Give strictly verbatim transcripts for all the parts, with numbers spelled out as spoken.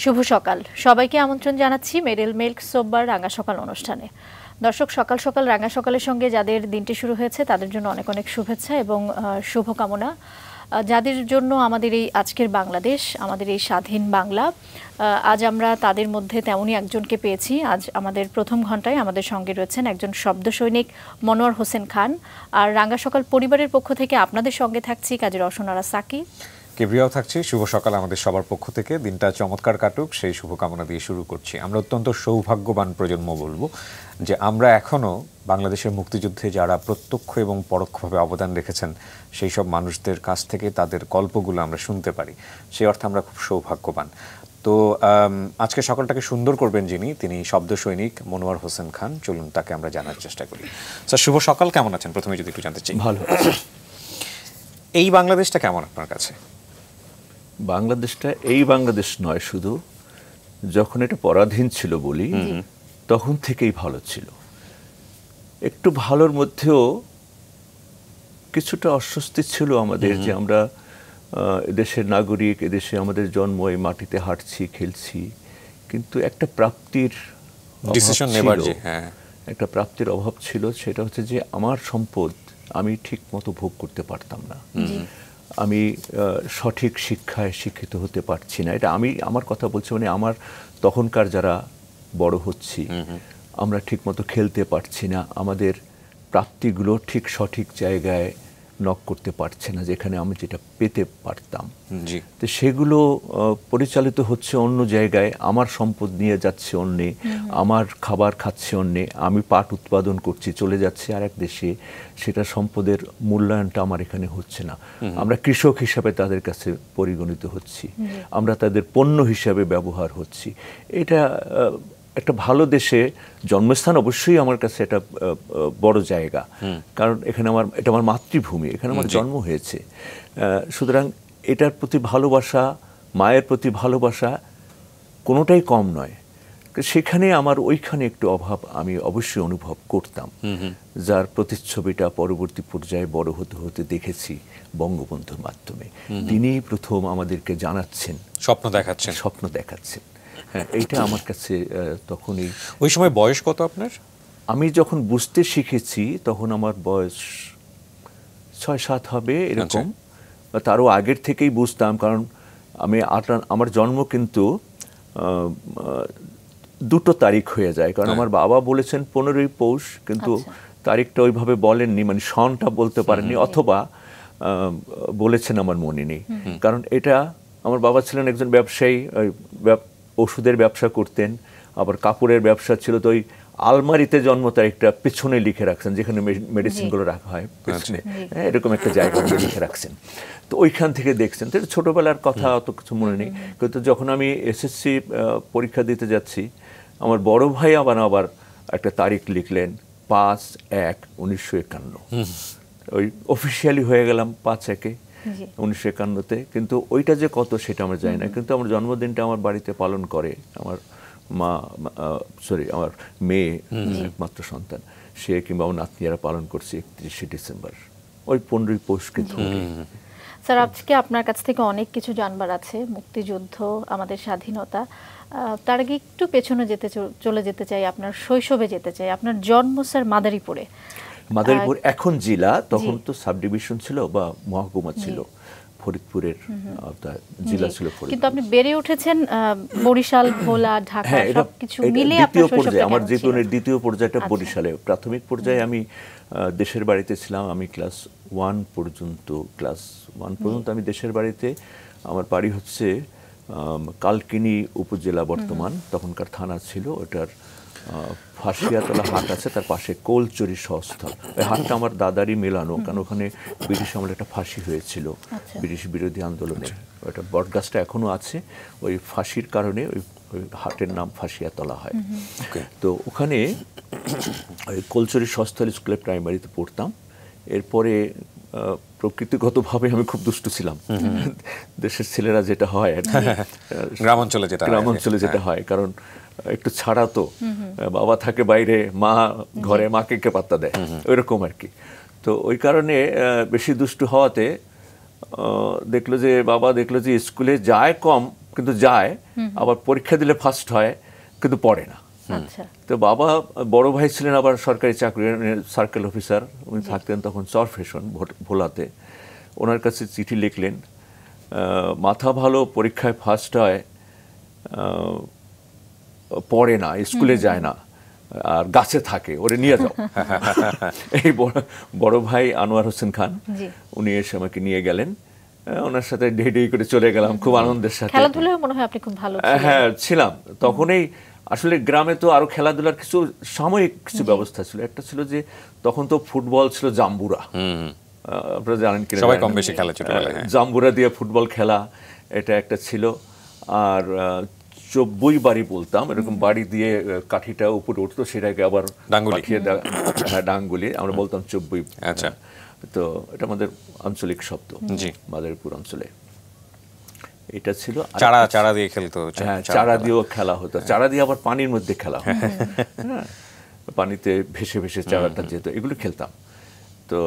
শুভ সকাল সবাইকে আমন্ত্রণ জানাচ্ছি মেরিল মিল্ক সোববার রাঙা সকাল অনুষ্ঠানে। দর্শক, সকাল সকাল রাঙা সকালের সঙ্গে যাদের দিনটি শুরু হয়েছে তাদের জন্য অনেক অনেক শুভেচ্ছা এবং শুভকামনা। যাদের জন্য আমাদের এই আজকের বাংলাদেশ, আমাদের এই স্বাধীন বাংলা, আজ আমরা তাদের মধ্যে তেমনই একজনকে পেয়েছি। আজ আমাদের প্রথম ঘন্টায় আমাদের সঙ্গে রয়েছেন একজন শব্দ সৈনিক মনোয়ার হোসেন খান। আর রাঙা সকাল পরিবারের পক্ষ থেকে আপনাদের সঙ্গে থাকছি কাজী রওশনারা সাকি, কেব্রিয়াও থাকছি। শুভ সকাল আমাদের সবার পক্ষ থেকে, দিনটা চমৎকার কাটুক সেই শুভকামনা দিয়ে শুরু করছি। আমরা অত্যন্ত সৌভাগ্যবান প্রজন্ম বলবো যে আমরা এখনও বাংলাদেশের মুক্তিযুদ্ধে যারা প্রত্যক্ষ এবং পরোক্ষভাবে অবদান রেখেছেন সেই সব মানুষদের কাছ থেকে তাদের গল্পগুলো আমরা শুনতে পারি। সেই অর্থে আমরা খুব সৌভাগ্যবান। তো আজকে সকালটাকে সুন্দর করবেন যিনি, তিনি শব্দ সৈনিক মনোয়ার হোসেন খান। চলুন তাকে আমরা জানার চেষ্টা করি। স্যার শুভ সকাল, কেমন আছেন? প্রথমে যদি একটু জানতে চাই। ভালো। এই বাংলাদেশটা কেমন আপনার কাছে? বাংলাদেশটা এই বাংলাদেশ নয়, শুধু যখন এটা পরাধীন ছিল বলি তখন থেকেই ভালো ছিল। একটু ভালোর মধ্যেও কিছুটা অস্বস্তি ছিল আমাদের, যে আমরা এদেশের নাগরিক, এদেশে আমাদের জন্ম, এই মাটিতে হাঁটছি খেলছি, কিন্তু একটা প্রাপ্তির ডিসিশন নেবার যে হ্যাঁ একটা প্রাপ্তির অভাব ছিল। সেটা হচ্ছে যে আমার সম্পদ আমি ঠিক মতো ভোগ করতে পারতাম না, আমি সঠিক শিক্ষায় শিক্ষিত হতে পারছি না। এটা আমি আমার কথা বলছি, মানে আমার তখনকার যারা বড় হচ্ছি আমরা ঠিক মতো খেলতে পারছি না, আমাদের প্রাপ্তিগুলো ঠিক সঠিক জায়গায় নক করতে পারছে না যেখানে আমি যেটা পেতে পারতাম। তো সেগুলো পরিচালিত হচ্ছে অন্য জায়গায়, আমার সম্পদ নিয়ে যাচ্ছে অন্যে, আমার খাবার খাচ্ছে অন্যে, আমি পাট উৎপাদন করছি চলে যাচ্ছে আর এক দেশে, সেটা সম্পদের মূল্যায়নটা আমার এখানে হচ্ছে না। আমরা কৃষক হিসাবে তাদের কাছে পরিগণিত হচ্ছি, আমরা তাদের পণ্য হিসাবে ব্যবহার হচ্ছি। এটা একটা ভালো দেশে জন্মস্থান অবশ্যই আমার কাছে এটা বড় জায়গা, কারণ এখানে আমার এটা আমার মাতৃভূমি, এখানে আমার জন্ম হয়েছে। সুতরাং এটার প্রতি ভালোবাসা, মায়ের প্রতি ভালোবাসা কোনোটাই কম নয়। সেখানে আমার ওইখানে একটু অভাব আমি অবশ্যই অনুভব করতাম, যার প্রতিচ্ছবিটা পরবর্তী পর্যায়ে বড় হতে হতে দেখেছি বঙ্গবন্ধুর মাধ্যমে। তিনি প্রথম আমাদেরকে জানাচ্ছেন, স্বপ্ন দেখাচ্ছেন স্বপ্ন দেখাচ্ছেন হ্যাঁ, এইটা আমার কাছে তখনই। ওই সময় বয়স কত আপনার? আমি যখন বুঝতে শিখেছি তখন আমার বয়স ছয় সাত হবে এরকম, বা তারও আগের থেকেই বুঝতাম, কারণ আমি আমার জন্ম কিন্তু দুটো তারিখ হয়ে যায়, কারণ আমার বাবা বলেছেন পনেরোই পৌষ, কিন্তু তারিখটা ওইভাবে বলেননি, মানে সনটা বলতে পারেননি, অথবা বলেছেন আমার মনে নেই। কারণ এটা আমার বাবা ছিলেন একজন ব্যবসায়ী, ওষুধের ব্যবসা করতেন, আবার কাপড়ের ব্যবসা ছিল। তো ওই আলমারিতে জন্ম তারিখটা পেছনে লিখে রাখছেন, যেখানে মেডিসিনগুলো রাখা হয় পেছনে, হ্যাঁ এরকম একটা জায়গা লিখে রাখছেন। তো ওইখান থেকে দেখছেন। তো ছোটোবেলার কথা অত কিছু মনে নেই, কিন্তু যখন আমি এসএসসি পরীক্ষা দিতে যাচ্ছি আমার বড় ভাই আবার আবার একটা তারিখ লিখলেন, পাঁচ এক উনিশশো একান্ন। ওই অফিসিয়ালি হয়ে গেলাম পাঁচ একে উনিশশো একান্নতে, কিন্তু ওইটা যে কত সেটা আমরা জানি না। কিন্তু আমার জন্মদিনটা আমার বাড়িতে পালন করে আমার মা, সরি আমার মেয়ে, একমাত্র সন্তান, সে কিংবা আমার নাতনিরা পালন করছে একত্রিশে ডিসেম্বর, ওই পনেরোই পৌষকে ধরে। স্যার আজকে আপনার কাছ থেকে অনেক কিছু জানবার আছে, মুক্তিযুদ্ধ, আমাদের স্বাধীনতা। তার আগে একটু পেছনে যেতে চলে যেতে চাই, আপনার শৈশবে যেতে চাই। আপনার জন্ম স্যার মাদারীপুরে। মাদারীপুর এখন জেলা, তখন তো সাব ডিভিশন ছিল বা মহকুমা ছিল, ফরিদপুরের জেলা ছিল ফরিদপুর। কিন্তু আপনি বেড়ে উঠেছেন বরিশাল, ভোলা, ঢাকা, সবকিছু মিলে আপনার শৈশবটা। আমার জীবনের দ্বিতীয় পর্যায়টা বরিশালে। প্রাথমিক পর্যায়ে আমি দেশের বাড়িতে ছিলাম, আমি ক্লাস ওয়ান পর্যন্ত ক্লাস ওয়ান পর্যন্ত আমি দেশের বাড়িতে। আমার বাড়ি হচ্ছে কালকিনি উপজেলা, বর্তমান তখনকার থানা ছিল, ওটার ফাঁসিয়াতলা হাট আছে, তার পাশে কোলচুরি সহস্থল। ওই হাটটা আমার দাদারই মেলানো, কারণ ওখানে ব্রিটিশ আমলে একটা ফাঁসি হয়েছিল ব্রিটিশ বিরোধী আন্দোলনে। ওটা বটগাছটা এখনো আছে, ওই ফাঁসির কারণে ওই ওই হাটের নাম ফাঁসিয়াতলা হয়। তো ওখানে ওই কোলচুরি সহস্থল স্কুলে প্রাইমারিতে পড়তাম। এরপরে প্রকৃতিগতভাবে আমি খুব দুষ্ট ছিলাম, দেশের ছেলেরা যেটা হয় আর গ্রামাঞ্চলে যেটা গ্রামাঞ্চলে যেটা হয়, কারণ একটু ছাড়া তো, বাবা থাকে বাইরে, মা ঘরে, মাকে কে পাত্তা দেয়, ওইরকম আর কি। তো ওই কারণে বেশি দুষ্টু হওয়াতে দেখলো যে বাবা দেখলো যে স্কুলে যায় কম, কিন্তু যায়, আবার পরীক্ষা দিলে ফার্স্ট হয় কিন্তু পড়ে না। তো বাবা বড় ভাই ছিলেন আবার সরকারি চাকরি, সার্কেল অফিসার, উনি থাকতেন তখন চরফেশন ভোলাতে। ওনার কাছে চিঠি লিখলেন, মাথা ভালো, পরীক্ষায় ফার্স্ট হয়, পড়ে না, স্কুলে যায় না, আর গাছে থাকে, ওরে নিয়ে যাও। এই বড় ভাই আনোয়ার হোসেন খান উনি এসে আমাকে নিয়ে গেলেন, ওনার সাথে ডেই ডেই করে চলে গেলাম খুব আনন্দের সাথে। খেলাধুলায় মনে হয় আপনি খুব ভালো ছিলেন। হ্যাঁ ছিলাম। তখনই আসলে গ্রামে তো আরো খেলাধুলার কিছু সাময়িক কিছু ব্যবস্থা ছিল। একটা ছিল যে তখন তো ফুটবল ছিল জাম্বুরা, আপনারা জানেন কিনা, সবাই কম বেশি খেলা ছোটবেলায়, জাম্বুরা দিয়ে ফুটবল খেলা, এটা একটা ছিল। আর চব্বই বাড়ি বলতাম, এরকম বাড়ি দিয়ে কাঠিটা উপরে উঠতো, সেটাকে আবার পাঠিয়ে দেওয়া, হ্যাঁ ডাঙ্গুলি, আমরা বলতাম চব্বই। আচ্ছা, তো এটা আমাদের আঞ্চলিক শব্দ, জি, মাদারীপুর অঞ্চলে এটা ছিল। চারা চারা দিয়ে খেলতো, হ্যাঁ চারা দিয়েও খেলা হতো, চারা দিয়ে আবার পানির মধ্যে খেলা হতো, পানিতে ভেসে ভেসে চারাটা যেত, এগুলো খেলতাম। তো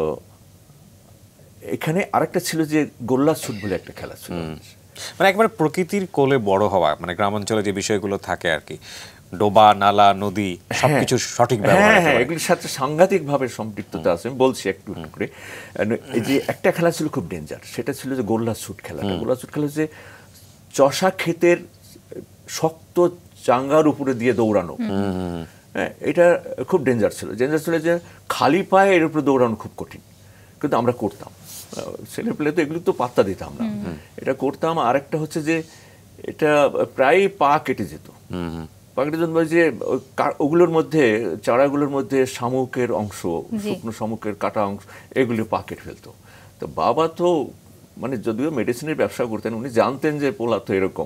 এখানে আরেকটা ছিল যে গোল্লা ছুট বলে একটা খেলা ছিল, মানে একবারে প্রকৃতির কোলে বড় হওয়া, মানে গ্রামাঞ্চলে যে বিষয়গুলো থাকে আর কি, ডোবা নালা নদী সবকিছু সঠিক ব্যবহার, হ্যাঁ এগুলির সাথে সাংঘাতিক ভাবে সম্পৃক্ততা আছে। আমি বলছি একটু একটু করে। এই যে একটা খেলা ছিল খুব ডেঞ্জার, সেটা ছিল যে গোল্লা ছুট খেলাটা। গোল্লা ছুট খেলা যে চষা ক্ষেতের শক্ত চাঙ্গার উপরে দিয়ে দৌড়ানো, হ্যাঁ এটা খুব ডেঞ্জার ছিল। ডেঞ্জার ছিল যে খালি পায়ে এর উপরে দৌড়ানো খুব কঠিন, কিন্তু আমরা করতাম। ছেলে পেলে তো এগুলো তো পাত্তা দিতাম না, এটা করতাম। আর একটা হচ্ছে যে এটা প্রায় পা কেটে যেত, পা কেটে যেত যে ওগুলোর মধ্যে, চারাগুলোর মধ্যে শামুকের অংশ, শুকনো শামুকের কাটা অংশ, এগুলো পা কেটে ফেলতো। তো বাবা তো মানে যদিও মেডিসিনের ব্যবসা করতেন, উনি জানতেন যে পোলা তো এরকম,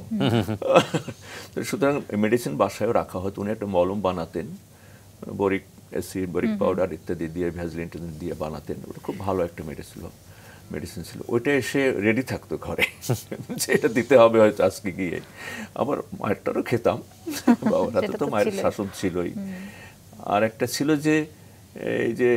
সুতরাং মেডিসিন বাসায়ও রাখা হতো। উনি একটা মলম বানাতেন, বরিক অ্যাসিড, বরিক পাউডার ইত্যাদি দিয়ে, ভ্যাসলিন দিয়ে বানাতেন। ওটা খুব ভালো একটা মেডিসিন মেডিসিন ছিল। ওইটা এসে রেডি থাকতো ঘরে, যে এটা দিতে হবে হয়তো আজকে গিয়ে। আবার মায়েরটারও খেতাম, বাবার হাতে তো মায়ের শাসন ছিলই। আর একটা ছিল যে এই যে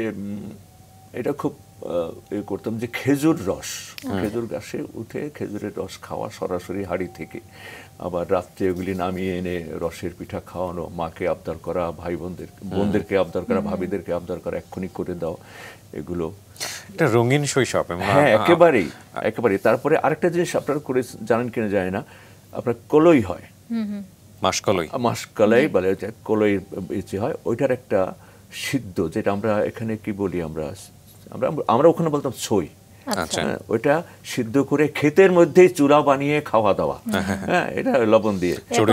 এটা খুব করতাম যে খেজুর রস, খেজুর গাছে উঠে খেজুরের রস খাওয়া সরাসরি হাড়ি থেকে, আবার রাত্রে ওগুলি নামিয়ে এনে রসের পিঠা খাওয়ানো, মাকে আবদার করা, ভাই বোনদের বোনদেরকে আবদার করা, ভাবিদেরকে আবদার করা, এক্ষুনি করে দাও, এগুলো একটা রঙিন শৈশব। হ্যাঁ একেবারেই একেবারেই। তারপরে আরেকটা জিনিস আপনারা করে জানেন কিনা জানি না, আপনার কলই হয়, মাসকলই, মাসকলাই বলে, কলই বেঁচে হয়, ওইটার একটা সিদ্ধ, যেটা আমরা এখানে কি বলি, আমরা আমরা আমরা ওখানে বলতাম ছই, ওইটা সিদ্ধ করে ক্ষেতের মধ্যেই চূড়া বানিয়ে খাওয়া দাওয়া, হ্যাঁ এটা লবণ দিয়ে,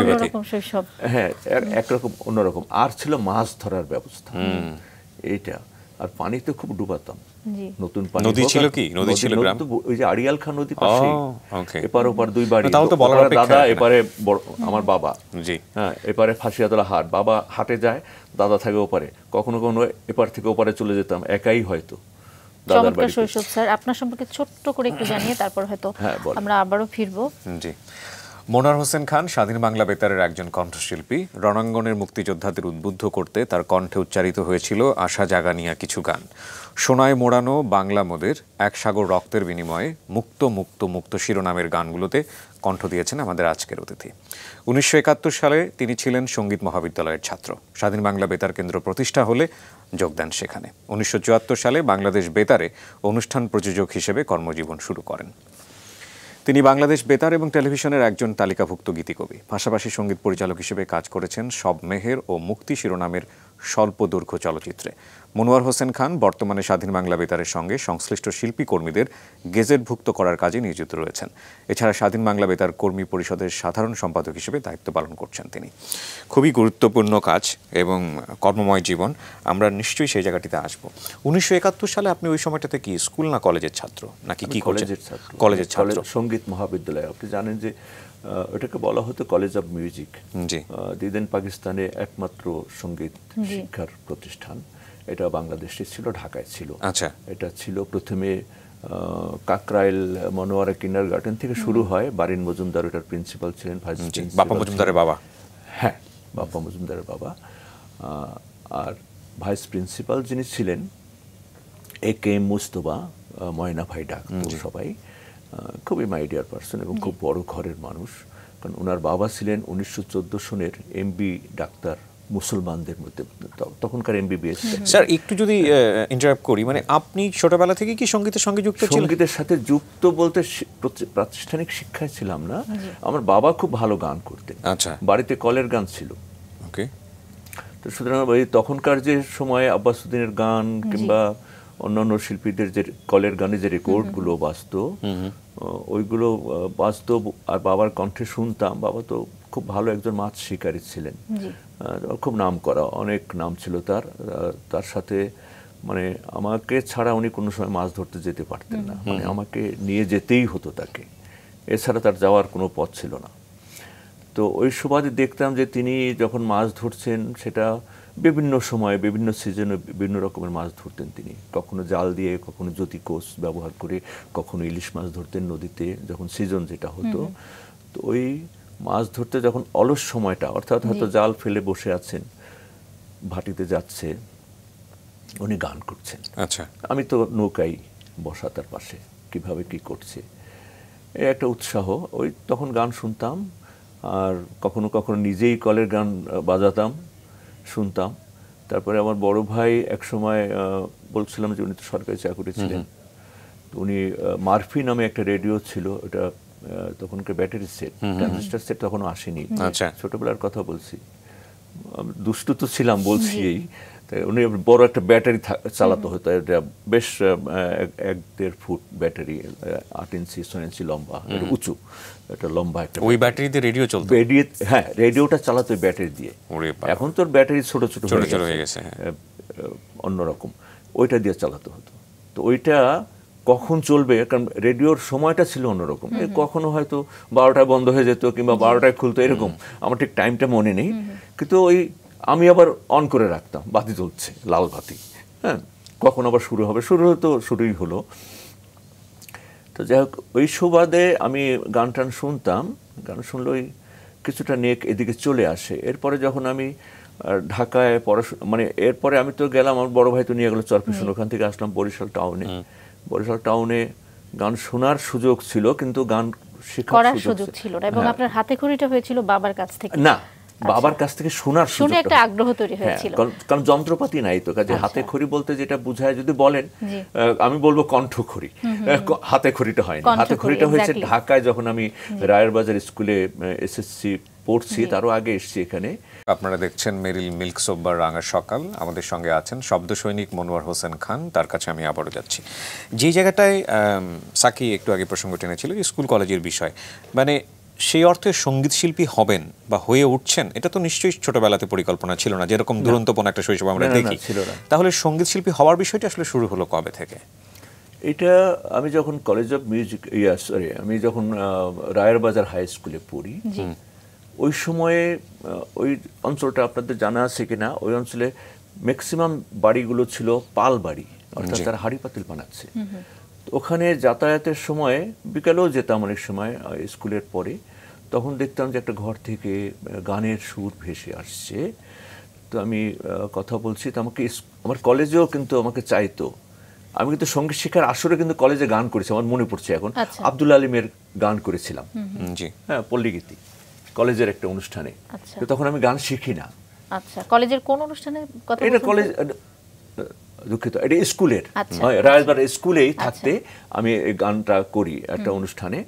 হ্যাঁ একরকম অন্যরকম। আর ছিল মাছ ধরার ব্যবস্থা, এইটা। আর পানিতে খুব ডুবাতাম, নতুন পানি। নদী ছিল কি? নদী ছিল গ্রাম, ওই যে আড়িয়াল খান নদী পাশে, এপার ওপার দুই বাড়ি, দাদা এপারে আমার বাবা, জি হ্যাঁ এপারে ফাঁসিয়াতলা হাট, বাবা হাটে যায়, দাদা থাকে ওপারে। কখনো কখনো এপার থেকে ওপারে চলে যেতাম একাই হয়তো। চমৎকার শৈশব স্যার, আপনার সম্পর্কে ছোট্ট করে একটু জানিয়ে তারপর হয়তো আমরা আবারও ফিরবো। জি, মনোয়ার হোসেন খান স্বাধীন বাংলা বেতারের একজন কণ্ঠশিল্পী। রণাঙ্গনের মুক্তিযোদ্ধাদের উদ্বুদ্ধ করতে তার কণ্ঠে উচ্চারিত হয়েছিল আশা জাগানিয়া কিছু গান। সোনায় মোড়ানো বাংলা মোদের, এক সাগর রক্তের বিনিময়ে, মুক্ত মুক্ত মুক্ত শিরোনামের গানগুলোতে কণ্ঠ দিয়েছেন আমাদের আজকের অতিথি। উনিশশো একাত্তর সালে তিনি ছিলেন সঙ্গীত মহাবিদ্যালয়ের ছাত্র। স্বাধীন বাংলা বেতার কেন্দ্র প্রতিষ্ঠা হলে যোগ দেন সেখানে। উনিশশো চুয়াত্তর সালে বাংলাদেশ বেতারে অনুষ্ঠান প্রযোজক হিসেবে কর্মজীবন শুরু করেন। তিনি বাংলাদেশ বেতার এবং টেলিভিশনের একজন তালিকাভুক্ত গীতিকবি। পাশাপাশি সঙ্গীত পরিচালক হিসেবে কাজ করেছেন সব মেহের ও মুক্তি শিরোনামের স্বল্প দৈর্ঘ্য চলচ্চিত্রে। মনোয়ার হোসেন খান বর্তমানে স্বাধীন বাংলা বেতারের সঙ্গে সংশ্লিষ্ট শিল্পী কর্মীদের গেজেটভুক্ত করার কাজে নিয়োজিত রয়েছেন। এছাড়া স্বাধীন বাংলা বেতার কর্মী পরিষদের সাধারণ সম্পাদক হিসেবে দায়িত্ব পালন করছেন তিনি। খুবই গুরুত্বপূর্ণ কাজ এবং কর্মময় জীবন, আমরা নিশ্চয়ই সেই জায়গাটিতে আসবো। উনিশশো একাত্তর সালে আপনি ওই সময়টাতে কি স্কুল না কলেজের ছাত্র নাকি কি? কলেজের ছাত্র। কলেজের ছাত্র, সঙ্গীত মহাবিদ্যালয়। আপনি জানেন যে এটাকে বলা হতো কলেজ অব মিউজিক। জি, দিদেন পাকিস্তানে একমাত্র সঙ্গীত শিক্ষার প্রতিষ্ঠান। এটা বাংলাদেশে ছিল, ঢাকায় ছিল। আচ্ছা, এটা ছিল প্রথমে কাকরাইল মনোয়ারা কিন্ডার গার্ডেন থেকে শুরু হয়। বারিন মজুমদার এটার প্রিন্সিপাল ছিলেন, ভাইস প্রিন্সিপাল বাপ্পা মজুমদারের বাবা। হ্যাঁ, বাপ্পা মজুমদারের বাবা। আর ভাইস প্রিন্সিপাল যিনি ছিলেন এ কে এম মুস্তফা, ময়না ভাই ডাকতো সবাই। খুবই মাই ডিয়ার পার্সন এবং খুব বড় ঘরের মানুষ। কারণ ওনার বাবা ছিলেন উনিশশো চোদ্দ সনের এমবি ডাক্তার মুসলমানদের মধ্যে, তখনকার এমবিবিএস। স্যার একটু যদি ইন্টারাপ্ট করি, মানে আপনি ছোটবেলা থেকে কি সঙ্গীতের সঙ্গে যুক্ত ছিলেন? সঙ্গীতের সাথে যুক্ত বলতে প্রাতিষ্ঠানিক শিক্ষায় ছিলাম না। আমার বাবা খুব ভালো গান করতেন, আচ্ছা, বাড়িতে কলের গান ছিল। ওকে। তো সুতরাং ওই তখনকার যে সময়ে আব্বাসুদ্দিনের গান কিংবা অন্যান্য শিল্পীদের যে কলের গানে যে রেকর্ডগুলো বাজতো, ওইগুলো বাজতো আর বাবার কণ্ঠে শুনতাম। বাবা তো খুব ভালো একজন মাছ শিকারী ছিলেন, খুব নাম করা, অনেক নাম ছিল তার। তার সাথে মানে আমাকে ছাড়া উনি কোনো সময় মাছ ধরতে যেতে পারতেন না, মানে আমাকে নিয়ে যেতেই হতো তাকে, এছাড়া তার যাওয়ার কোনো পথ ছিল না। তো ওই সুবাদে দেখতাম যে তিনি যখন মাছ ধরছেন সেটা বিভিন্ন সময়ে বিভিন্ন সিজনে বিভিন্ন রকমের মাছ ধরতেন তিনি। কখনো জাল দিয়ে, কখনো জ্যোতি কোষ ব্যবহার করে, কখনো ইলিশ মাছ ধরতেন নদীতে যখন সিজন যেটা হতো। তো ওই মাছ ধরতে যখন অলস সময়টা, অর্থাৎ হয়তো জাল ফেলে বসে আছেন, ভাটিতে যাচ্ছে, উনি গান করছেন। আচ্ছা, আমি তো নৌকাই বসা তার পাশে, কিভাবে কি করছে এই একটা উৎসাহ। ওই তখন গান শুনতাম, আর কখনো কখনো নিজেই কলের গান বাজাতাম, শুনতাম। তারপরে আমার বড় ভাই এক সময় বলছিলাম যে উনি তো সরকারি চাকরি ছিলেন, উনি মার্ফি নামে একটা রেডিও ছিল, ওটা তখনকার ব্যাটারি সেট, ট্রানজিস্টার সেট তখনও আসেনি। আচ্ছা, ছোটবেলার কথা বলছি, দুষ্টু তো ছিলাম বলছি। এই উনি বড় একটা ব্যাটারি চালাতে হতো, এটা বেশ এক দেড় ফুট ব্যাটারি, আট ইঞ্চি ছয় ইঞ্চি লম্বা, উঁচু একটা লম্বা একটা। ওই ব্যাটারি দিয়ে রেডিও চলতো? রেডিও, হ্যাঁ, রেডিওটা চালাতো ব্যাটারি দিয়ে। এখন তোর ব্যাটারি ছোট ছোট হয়ে গেছে, অন্যরকম, ওইটা দিয়ে চালাতে হতো। তো ওইটা কখন চলবে, কারণ রেডিওর সময়টা ছিল অন্যরকম, কখনো হয়তো বারোটায় বন্ধ হয়ে যেত কিংবা বারোটায় খুলতো, এরকম আমার ঠিক টাইমটা মনে নেই। কিন্তু ওই আমি আবার অন করে রাখতাম, বাতি জ্বলছে, লাল বাতি, হ্যাঁ, কখন আবার শুরু হবে, শুরু হতো, শুরুই হলো। তো যাই হোক, ওই সুবাদে আমি গান টান শুনতাম, গান শুনলে ওই কিছুটা নেক এদিকে চলে আসে। এরপরে যখন আমি ঢাকায় পড়াশোনা, মানে এরপরে আমি তো গেলাম, আমার বড় ভাই তো নিয়ে গেল চরফিশন, ওখান থেকে আসলাম বরিশাল টাউনে। বরিশাল টাউনে গান শোনার সুযোগ ছিল, কিন্তু গান শেখার সুযোগ ছিল না। এবং আপনার হাতে খড়িটা হয়েছিল বাবার কাছ থেকে? না, বাবার কাছ থেকে শোনার সুযোগ, শুনে একটা আগ্রহ তৈরি হয়েছিল, কারণ যন্ত্রপাতি নাই তো। কাজে হাতে খড়ি বলতে যেটা বোঝায় যদি বলেন, আমি বলবো কণ্ঠ খড়ি, হাতে খড়িটা হয়নি। হাতে খড়িটা হয়েছে ঢাকায়, যখন আমি রায়ের বাজার স্কুলে এসএসসি পড়ছি, তারও আগে এসেছি এখানে। আপনারা দেখছেন মেরিল মিল্ক সোব্বার রাঙা সকাল। আমাদের সঙ্গে আছেন শব্দ সৈনিক মনোয়ার হোসেন খান। তার কাছে আমি আবারও যাচ্ছি। যে জায়গাটায় সাকি একটু আগে প্রসঙ্গ টেনেছিল, স্কুল কলেজের বিষয়, মানে সেই অর্থে সঙ্গীত শিল্পী হবেন বা হয়ে উঠছেন, এটা তো নিশ্চয়ই ছোটবেলাতে পরিকল্পনা ছিল না, যেরকম দুরন্তপনা একটা শৈশব আমরা দেখি। তাহলে সঙ্গীত শিল্পী হওয়ার বিষয়টা আসলে শুরু হলো কবে থেকে? এটা আমি যখন college of music, yeah sorry, আমি যখন রায়ের বাজার হাই স্কুলে পড়ি, ওই সময়ে ওই অঞ্চলটা আপনাদের জানা আছে কিনা, ওই অঞ্চলে ম্যাক্সিমাম বাড়িগুলো ছিল পাল বাড়ি, অর্থাৎ তারা হাঁড়ি পাতিল বানাচ্ছে। ওখানে যাতায়াতের সময় বিকালেও যেতাম অনেক সময় স্কুলের পরে, তখন দেখতাম যে একটা ঘর থেকে গানের সুর ভেসে আসছে। তো আমি কথা বলছি, তো আমাকে আমার কলেজেও কিন্তু আমাকে চাইতো, আমি কিন্তু সঙ্গীত শিক্ষার আসরে কিন্তু কলেজে গান করেছি, আমার মনে পড়ছে এখন, আব্দুল আলিমের গান করেছিলাম, হ্যাঁ, পল্লীগীতি, কলেজের একটা অনুষ্ঠানে। তখন আমি গান শিখি না। আচ্ছা, কলেজের কোন অনুষ্ঠানে কথা বলছেন? এটা কলেজ, দুঃখিত, এটা স্কুলের, রায়েরবাজার স্কুলেই থাকতে আমি এই গানটা করি একটা অনুষ্ঠানে।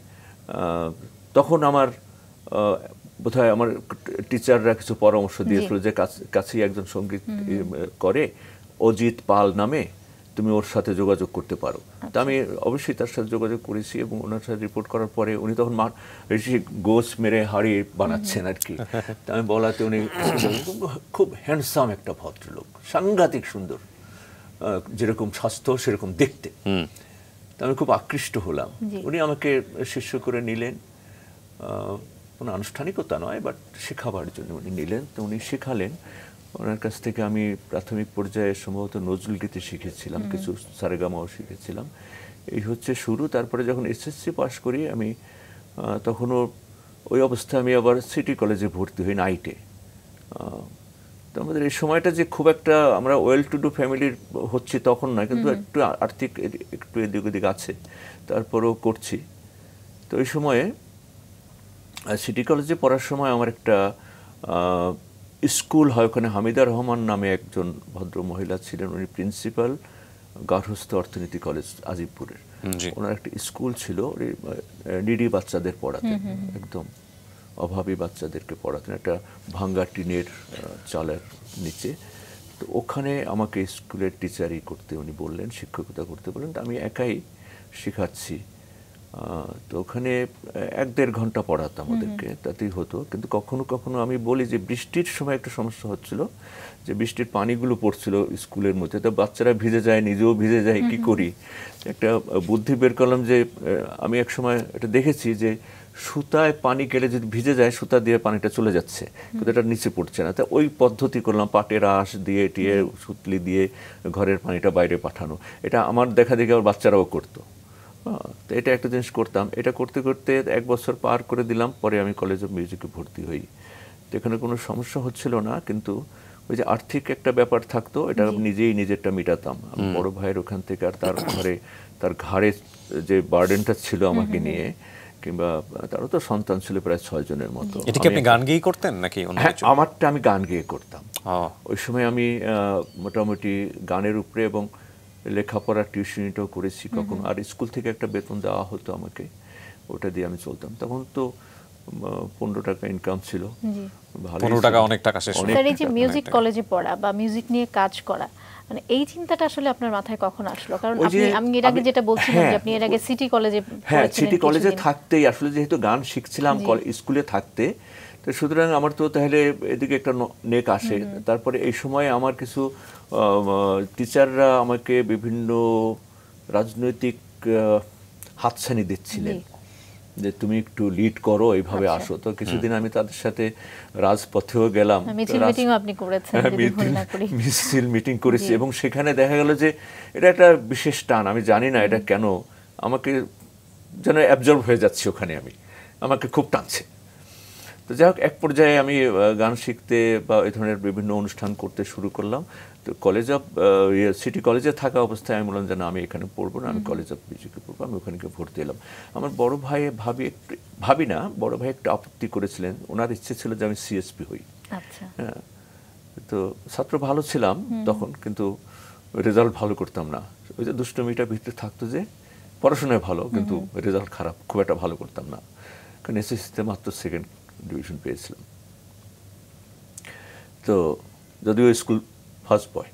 তখন আমার বোধহয় আমার টিচাররা কিছু পরামর্শ দিয়েছিল যে কাছেই একজন সঙ্গীত করে, অজিত পাল নামে, তুমি ওর সাথে যোগাযোগ করতে পারো। তা আমি অবশ্যই তার সাথে যোগাযোগ করেছি এবং ওনার সাথে রিপোর্ট করার পরে উনি তখন গোস মেরে হাড়ি বানাচ্ছেন আর কি। তা আমি বলাতে উনি খুব হ্যান্ডসাম একটা ভদ্রলোক, সাংঘাতিক সুন্দর, যেরকম স্বাস্থ্য সেরকম দেখতে। তা আমি খুব আকৃষ্ট হলাম। উনি আমাকে শিষ্য করে নিলেন, কোনো আনুষ্ঠানিকতা নয়, বাট শেখাবার জন্য উনি নিলেন। তো উনি শেখালেন, ওনার কাছ থেকে আমি প্রাথমিক পর্যায়ে সম্ভবত নজরুল গীতি শিখেছিলাম, কিছু সারেগামাও শিখেছিলাম। এই হচ্ছে শুরু। তারপরে যখন এসএসসি পাস করি আমি, তখনও ওই অবস্থায় আমি আবার সিটি কলেজে ভর্তি হই নাইটে। তো আমাদের এই সময়টা যে খুব একটা আমরা ওয়েল টু ডু ফ্যামিলির হচ্ছে তখন নয়, কিন্তু একটু আর্থিক একটু এদিক ওদিক আছে, তারপরেও করছি। তো ওই সময়ে সিটি কলেজে পড়ার সময় আমার একটা স্কুল হয়, ওখানে হামিদা রহমান নামে একজন ভদ্র মহিলা ছিলেন, উনি প্রিন্সিপাল, গার্হস্থ্য অর্থনীতি কলেজ আজিবপুরের। ওনার একটা স্কুল ছিল, নিডি বাচ্চাদের পড়াতেন, একদম অভাবী বাচ্চাদেরকে পড়াতেন, একটা ভাঙ্গা টিনের চালের নিচে। তো ওখানে আমাকে স্কুলের টিচারই করতে উনি বললেন, শিক্ষকতা করতে বললেন। আমি একাই শেখাচ্ছি। তো ওখানে এক দেড় ঘন্টা পড়াতাম ওদেরকে, তাতেই হতো। কিন্তু কখনো কখনো আমি বলি যে বৃষ্টির সময় একটা সমস্যা হচ্ছিল, যে বৃষ্টির পানিগুলো পড়ছিল স্কুলের মধ্যে, তো বাচ্চারা ভিজে যায়, নিজেও ভিজে যায়, কি করি? একটা বুদ্ধি বের করলাম যে আমি এক সময় এটা দেখেছি যে সুতায় পানি কেটে যদি ভিজে যায়, সুতা দিয়ে পানিটা চলে যাচ্ছে, কিন্তু এটা নিচে পড়ছে না। তা ওই পদ্ধতি করলাম, পাটের আঁশ দিয়ে টিয়ে সুতলি দিয়ে ঘরের পানিটা বাইরে পাঠানো। এটা আমার দেখা দেখে আমার বাচ্চারাও করতো। তো এটা একটা জিনিস করতাম। এটা করতে করতে এক বছর পার করে দিলাম। পরে আমি কলেজ অফ মিউজিকে ভর্তি হই। তো এখানে কোনো সমস্যা হচ্ছিল না, কিন্তু ওই যে আর্থিক একটা ব্যাপার থাকতো, এটা নিজেই নিজেরটা মিটাতাম। আমি বড় ভাইয়ের ওখান থেকে, আর তার ঘরে তার ঘাড়ে যে বার্ডেনটা ছিল আমাকে নিয়ে, কিংবা তারও তো সন্তান ছিল প্রায় ছয় জনের মতো। এটা কি আপনি গান গেয়ে করতেন নাকি? আমারটা আমি গান গেয়ে করতাম। ওই সময় আমি মোটামুটি গানের উপরে এবং লেখাপড়ার টিউশনিটাও করেছি কখনো। আর স্কুল থেকে একটা বেতন দেওয়া হতো আমাকে, ওটা দিয়ে আমি চলতাম। তখন তো পনেরো টাকা ইনকাম ছিল। পনেরো টাকা অনেক টাকা। শেষ এই যে মিউজিক কলেজে পড়া বা মিউজিক নিয়ে কাজ করা, মানে এই চিন্তাটা আসলে আপনার মাথায় কখন আসলো? কারণ আপনি, আমি এর আগে যেটা বলছিলাম যে আপনি এর আগে সিটি কলেজে পড়েছিলেন। হ্যাঁ, সিটি কলেজে থাকতেই আসলে যেহেতু গান শিখছিলাম স্কুলে থাকতে, তো সুতরাং আমার তো তাহলে এদিকে একটা নেক আসে। তারপরে এই সময় আমার কিছু টিচাররা আমাকে বিভিন্ন রাজনৈতিক হাতছানি দিচ্ছিলেন যে তুমি একটু লিড করো, এইভাবে আসো। তো কিছুদিন আমি তাদের সাথে রাজপথেও গেলাম, মিছিল মিটিং করেছি, এবং সেখানে দেখা গেল যে এটা একটা বিশেষ টান। আমি জানি না এটা কেন, আমাকে যেন অ্যাবজর্ব হয়ে যাচ্ছে ওখানে, আমি আমাকে খুব টানছে। তো যাই হোক, এক পর্যায়ে আমি গান শিখতে বা এই ধরনের বিভিন্ন অনুষ্ঠান করতে শুরু করলাম। তো কলেজ অফ সিটি কলেজে থাকা অবস্থায় আমি বললাম যে না, আমি এখানে পড়বো না, আমি কলেজ অফ মিউজিকে পড়বো। আমি ওখানে গিয়ে ভর্তি এলাম। আমার বড় ভাই, ভাবি একটু ভাবি না বড় ভাই একটু আপত্তি করেছিলেন। ওনার ইচ্ছে ছিল যে আমি সিএসপি হই। হ্যাঁ, তো ছাত্র ভালো ছিলাম তখন, কিন্তু রেজাল্ট ভালো করতাম না। ওই যে দুষ্টমিটা ভিতরে থাকতো, যে পড়াশোনায় ভালো কিন্তু রেজাল্ট খারাপ, খুব একটা ভালো করতাম না। কারণ এসএসসিতে মাত্র সেকেন্ড ডিভিশন পেয়েছিলাম। তো যদিও স্কুল ফার্স্ট বয়,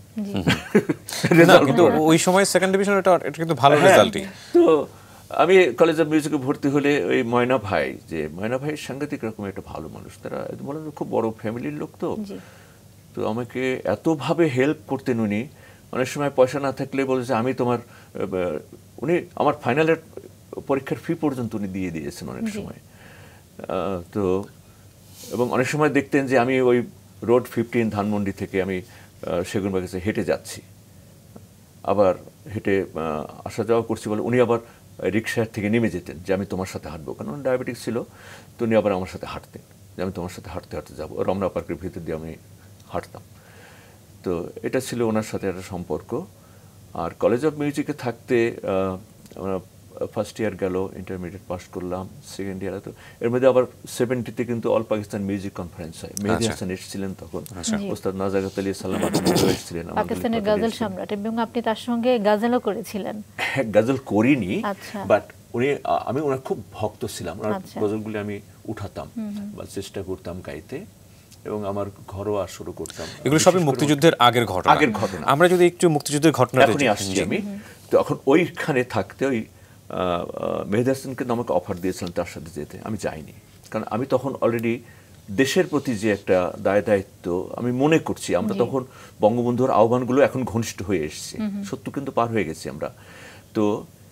কিন্তু ওই সময় সেকেন্ড ডিভিশন, এটা এটা কিন্তু ভালো রেজাল্টই। তো আমি কলেজ অফ মিউজিকে ভর্তি হলে ওই ময়না ভাই, যে ময়না ভাই সাংঘাতিক রকম একটা ভালো মানুষ, তারা বলেন খুব বড় ফ্যামিলির লোক। তো তো আমাকে এতভাবে হেল্প করতেন উনি। অনেক সময় পয়সা না থাকলে বলেছে আমি তোমার, উনি আমার ফাইনালের পরীক্ষার ফি পর্যন্ত উনি দিয়ে দিয়েছেন অনেক সময়। তো এবং অনেক সময় দেখতেন যে আমি ওই রোড ফিফটিন ধানমন্ডি থেকে আমি সেগুনবাগিচে হেঁটে যাচ্ছি, আবার হেঁটে আসা যাওয়া করছি বলে উনি আবার রিক্সার থেকে নেমে যেতেন যে আমি তোমার সাথে হাঁটবো, কারণ ডায়াবেটিস ছিল। তো উনি আবার আমার সাথে হাঁটতেন যে আমি তোমার সাথে হাঁটতে হাঁটতে যাবো। রমনা পার্কের ভিতর দিয়ে আমি হাঁটতাম। তো এটা ছিল ওনার সাথে একটা সম্পর্ক। আর কলেজ অফ মিউজিকে থাকতে আমরা ফার্স্ট ইয়ার গেল, ইন্টারমিডিয়েট পাস করলাম, সেকেন্ড ইয়ারে তো এর মধ্যে আবার সেভেন্টিতে কিন্তু অল পাকিস্তান মিউজিক কনফারেন্স হয়। মেহেদী হাসান এসেছিলেন তখন, ওস্তাদ নাজাকাত আলী সালামাত এসেছিলেন, পাকিস্তানের গজল সম্রাট, এবং আপনি তার সঙ্গে গজলও করেছিলেন। হ্যাঁ, গজল করিনি, বাট উনি, আমি ওনার খুব ভক্ত ছিলাম। ওনার গজলগুলি আমি উঠাতাম বা চেষ্টা করতাম গাইতে, এবং আমার ঘরোয়া শুরু করতাম। এগুলো সবই মুক্তিযুদ্ধের আগের ঘটনা। আগের ঘটনা। আমরা যদি একটু মুক্তিযুদ্ধের ঘটনা এখনই আসছি আমি। তো এখন ওইখানে থাকতে ওই মেহেদী হাসানকে আমাকে অফার দিয়েছিলেন তার সাথে যেতে, আমি যাইনি। কারণ আমি তখন অলরেডি দেশের প্রতি যে একটা দায় দায়িত্ব আমি মনে করছি, আমরা তখন বঙ্গবন্ধুর আহ্বানগুলো এখন ঘনিষ্ঠ হয়ে এসেছি, সত্য কিন্তু পার হয়ে গেছি আমরা। তো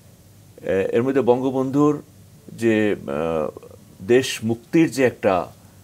এর মধ্যে বঙ্গবন্ধুর যে দেশ মুক্তির যে একটা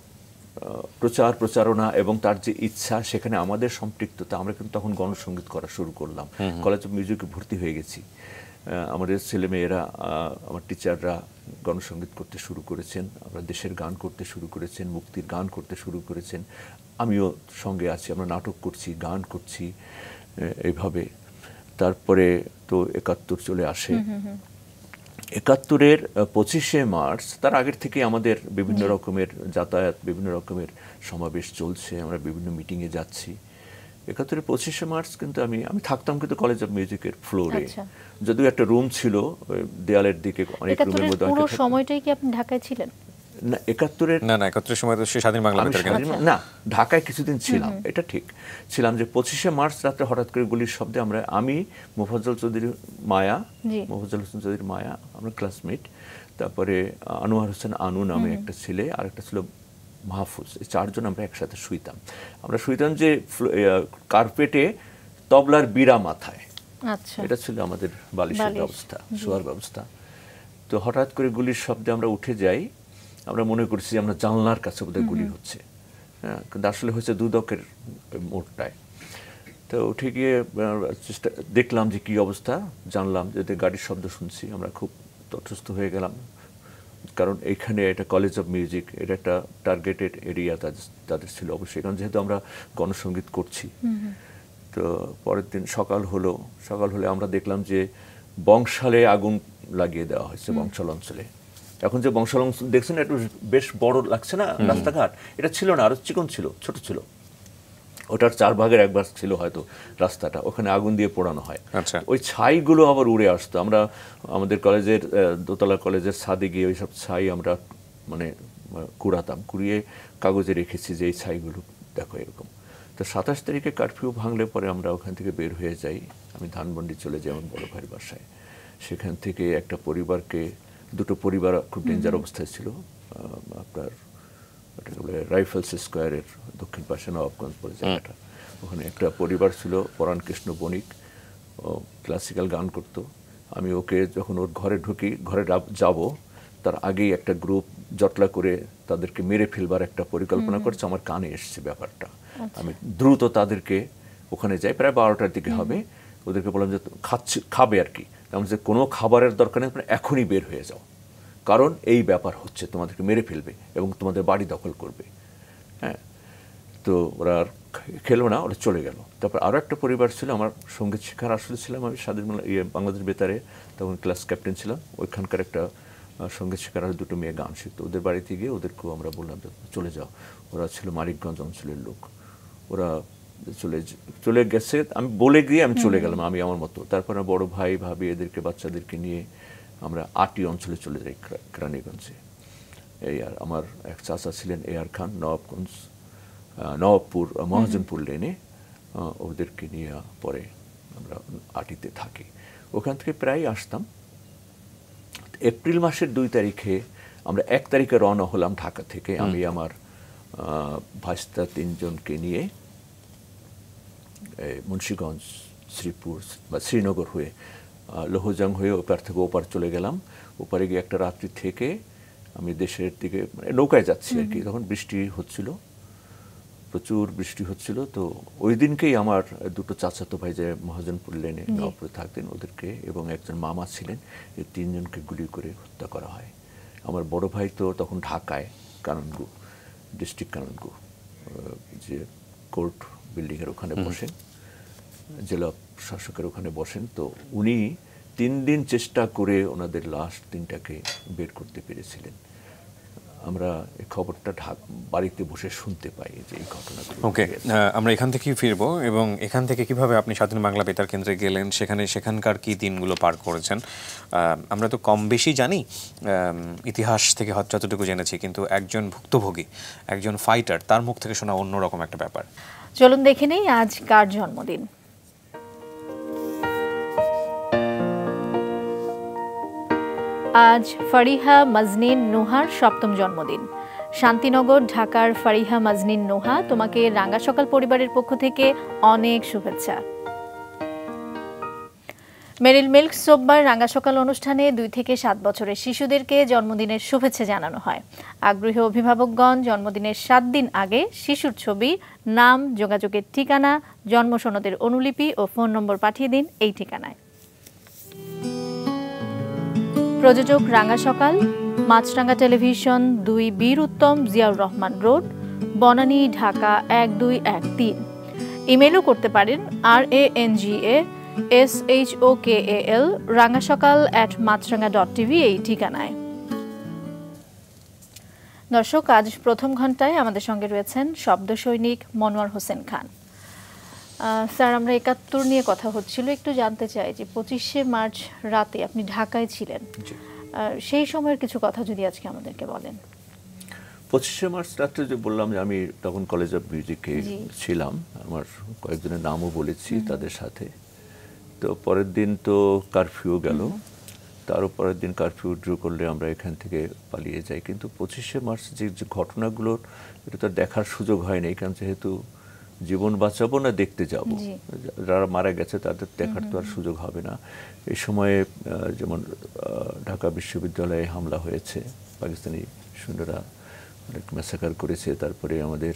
প্রচার প্রচারণা এবং তার যে ইচ্ছা, সেখানে আমাদের সম্পৃক্ততা, আমরা কিন্তু তখন গণসঙ্গীত করা শুরু করলাম। কলেজ অফ মিউজিকে ভর্তি হয়ে গেছি। আমাদের ছেলেমেয়েরা, আমার টিচাররা গণসঙ্গীত করতে শুরু করেছেন, আমরা দেশের গান করতে শুরু করেছেন, মুক্তির গান করতে শুরু করেছেন। আমিও সঙ্গে আছি, আমরা নাটক করছি, গান করছি এইভাবে। তারপরে তো একাত্তর চলে আসে। একাত্তরের পঁচিশে মার্চ তার আগের থেকে আমাদের বিভিন্ন রকমের যাতায়াত, বিভিন্ন রকমের সমাবেশ চলছে, আমরা বিভিন্ন মিটিংয়ে যাচ্ছি। একাত্তরের পঁচিশে মার্চ কিন্তু আমি আমি থাকতাম কিন্তু কলেজ অফ মিউজিকের ফ্লোরে, যদিও একটা রুম ছিল দেয়ালের দিকে, অনেক রুমের মধ্যে। পুরো সময়টাই কি আপনি ঢাকায় ছিলেন? না, একাত্তরের না না একাত্তরের সময় তো সে স্বাধীন বাংলা বেতার কেন্দ্রে না, ঢাকায় কিছুদিন ছিলাম, এটা ঠিক ছিলাম। যে পঁচিশে মার্চ রাত্রে হঠাৎ করে গুলির শব্দে আমরা, আমি মোফাজ্জল চৌধুরী মায়া, মোফাজ্জল হোসেন চৌধুরী মায়া, আমরা ক্লাসমেট, তারপরে আনোয়ার হোসেন আনু নামে একটা ছেলে, আর একটা ছিল মাহফুজ, এই চারজন আমরা একসাথে শুইতাম। আমরা শুইতাম যে কার্পেটে তবলার বিড়া মাথায়, এটা ছিল আমাদের বালিশের ব্যবস্থা, শোয়ার ব্যবস্থা। তো হঠাৎ করে গুলির শব্দে আমরা উঠে যাই, আমরা মনে করছি আমরা জানলার কাছে বোধহয় গুলি হচ্ছে, হ্যাঁ, কিন্তু আসলে হয়েছে দুদকের মোড়টায়। তো উঠে গিয়ে চেষ্টা দেখলাম যে কি অবস্থা, জানলাম যে গাড়ির শব্দ শুনছি, আমরা খুব তটস্থ হয়ে গেলাম, কারণ এইখানে এটা কলেজ অফ মিউজিক, এটা একটা টার্গেটেড এরিয়া তাদের ছিল অবশ্যই, কারণ যেহেতু আমরা গণসঙ্গীত করছি। তো পরের দিন সকাল হলো, সকাল হলে আমরা দেখলাম যে বংশালে আগুন লাগিয়ে দেওয়া হয়েছে, বংশাল অঞ্চলে। এখন যে বংশাল অঞ্চল দেখছেন একটু বেশ বড় লাগছে না রাস্তাঘাট, এটা ছিল না, আরো চিকন ছিল, ছোট ছিল, ওটার চার ভাগের এক ভাগ ছিল হয়তো রাস্তাটা, ওখানে আগুন দিয়ে পোড়ানো হয়। ওই ছাইগুলো আবার উড়ে আসতো, আমরা আমাদের কলেজের দোতলা কলেজের ছাদে গিয়ে ওই সব ছাই আমরা মানে কুড়াতাম, কুড়িয়ে কাগজে রেখেছি যে এই ছাইগুলো দেখো এরকম। তো সাতাশ তারিখে কারফিউ ভাঙলে পরে আমরা ওখান থেকে বের হয়ে যাই, আমি ধানমন্ডি চলে যাই আমার বড় ভাইয়ের বাসায়। সেখান থেকে একটা পরিবারকে, দুটো পরিবার খুব ডেঞ্জার অবস্থায় ছিল, আপনার রাইফেলস স্কোয়ারের দক্ষিণ পাশে নবাবগঞ্জ বলে জায়গাটা, ওখানে একটা পরিবার ছিল, পরাণ কৃষ্ণ বণিক, ও ক্লাসিক্যাল গান করতো। আমি ওকে যখন ওর ঘরে ঢুকি, ঘরে যাব তার আগেই একটা গ্রুপ জটলা করে তাদেরকে মেরে ফেলবার একটা পরিকল্পনা করছে, আমার কানে এসছে ব্যাপারটা। আমি দ্রুত তাদেরকে ওখানে যাই, প্রায় বারোটার দিকে হবে, ওদেরকে বললাম যে খাচ্ছি, খাবে আর কি, তেমন যে কোনো খাবারের দরকার নেই, এখনই বের হয়ে যাও, কারণ এই ব্যাপার হচ্ছে, তোমাদেরকে মেরে ফেলবে এবং তোমাদের বাড়ি দখল করবে। হ্যাঁ, তো ওরা আর খেলো না, ওরা চলে গেল। তারপর আরও একটা পরিবার ছিল, আমার সঙ্গীত শিক্ষার আসলে ছিলাম আমি স্বাধীন ইয়ে বাংলাদেশ বেতারে, তখন ক্লাস ক্যাপ্টেন ছিলাম, ওইখানকার একটা সঙ্গীত শিক্ষার আর দুটো মেয়ে গান শিখতো, ওদের বাড়িতে গিয়ে ওদেরকেও আমরা বললাম যে চলে যাও। ওরা ছিল মানিকগঞ্জ অঞ্চলের লোক, ওরা চলে চলে গেছে, আমি বলে গিয়ে আমি চলে গেলাম আমি আমার মতো। তারপর বড় ভাই ভাবি এদেরকে বাচ্চাদেরকে নিয়ে আমরা আটি অঞ্চলে চলে যাই, কেরানীগঞ্জে। এই আর আমার এক চাচা ছিলেন এ আর খান, নবাবগঞ্জ নবাবপুর মহাজনপুর লেনে, ওদেরকে নিয়ে পরে আমরা আটিতে থাকি। ওখান থেকে প্রায় আসতাম। এপ্রিল মাসের দুই তারিখে আমরা এক তারিখে রওনা হলাম ঢাকা থেকে, আমি আমার ভাইস্তা তিনজনকে নিয়ে মুন্সিগঞ্জ, শ্রীপুর বা শ্রীনগর হয়ে লৌহজং হয়ে ওপার থেকে ওপার চলে গেলাম। ওপারে গিয়ে একটা রাত্রি থেকে আমি দেশের দিকে মানে নৌকায় যাচ্ছি আর কি, তখন বৃষ্টি হচ্ছিল, প্রচুর বৃষ্টি হচ্ছিল। তো ওই দিনকেই আমার দুটো চাচাতো ভাই যে মহাজনপুর লেনে নবাবপুরে থাকতেন, ওদেরকে এবং একজন মামা ছিলেন, এই তিনজনকে গুলি করে হত্যা করা হয়। আমার বড় ভাই তো তখন ঢাকায় কাননগু, ডিস্ট্রিক্ট কাননগু যে কোর্ট বিল্ডিংয়ের ওখানে বসেন, জেলা শাসকের ওখানে বসেন। তো উনি তিন দিন চেষ্টা করে ওনাদের লাশ তিনটাকে বের করতে পেরেছিলেন। আমরা এই খবরটা বাড়িতে বসে শুনতে পাই যে এই ঘটনাগুলো। ওকে, আমরা এখান থেকেই ফিরবো এবং এখান থেকে কিভাবে আপনি স্বাধীন বাংলা বেতার কেন্দ্রে গেলেন, সেখানে সেখানকার কি দিনগুলো পার করেছেন। আমরা তো কম বেশি জানি, ইতিহাস থেকে হয়তো যতটুকু জেনেছি, কিন্তু একজন ভুক্তভোগী, একজন ফাইটার, তার মুখ থেকে শোনা অন্যরকম একটা ব্যাপার। চলুন দেখে নেই আজ কার জন্মদিন। আজ ফারিহা মাজনিন নোহার সপ্তম জন্মদিন। শান্তিনগর, ঢাকার ফারিহা মাজনিন নোহা, তোমাকে রাঙ্গা সকাল পরিবারের পক্ষ থেকে অনেক শুভেচ্ছা। মেরিল মিল্ক সোববার রাঙ্গা সকাল অনুষ্ঠানে দুই থেকে সাত বছরের শিশুদেরকে জন্মদিনের শুভেচ্ছা জানানো হয়। আগ্রহী অভিভাবকগণ জন্মদিনের সাত দিন আগে শিশুর ছবি, নাম, যোগাযোগের ঠিকানা, জন্ম সনদের অনুলিপি ও ফোন নম্বর পাঠিয়ে দিন এই ঠিকানায়। প্রযোজক রাঙ্গা সকাল, মাছরাঙ্গা টেলিভিশন, দুই বীর উত্তম, জিয়াউর রহমান রোড, বনানী, ঢাকা এক দুই এক তিন। ইমেলও করতে পারেন আর A N G A S H O K A L Ranga Shokal at Maasranga dot TV এই ঠিকানায়। দর্শক, আজ প্রথম ঘন্টায় আমাদের সঙ্গে রয়েছেন শব্দ সৈনিক মনোয়ার হোসেন খান। স্যার, আমরা একাত্তর নিয়ে কথা হচ্ছিল, একটু জানতে চাই যে পঁচিশে মার্চ রাতে আপনি ঢাকায় ছিলেন, সেই সময়ের কিছু কথা যদি আজকে আমাদেরকে বলেন। পঁচিশে মার্চ রাত্রে যে বললাম যে আমি তখন কলেজ অফ মিউজিকে ছিলাম, আমার কয়েকজনের নামও বলেছি তাদের সাথে। তো পরের দিন তো কারফিউ গেল, তারও পরের দিন কারফিউ ড্র করলে আমরা এখান থেকে পালিয়ে যাই। কিন্তু পঁচিশে মার্চ যে যে ঘটনাগুলোর এটা তো দেখার সুযোগ হয়নি, কারণ যেহেতু জীবন বাঁচাবো না দেখতে যাব, যারা মারা গেছে তাদের দেখার তো আর সুযোগ হবে না। এই সময়ে যেমন ঢাকা বিশ্ববিদ্যালয়ে হামলা হয়েছে, পাকিস্তানি সৈন্যরা অনেক ম্যাসাকার করেছে। তারপরে আমাদের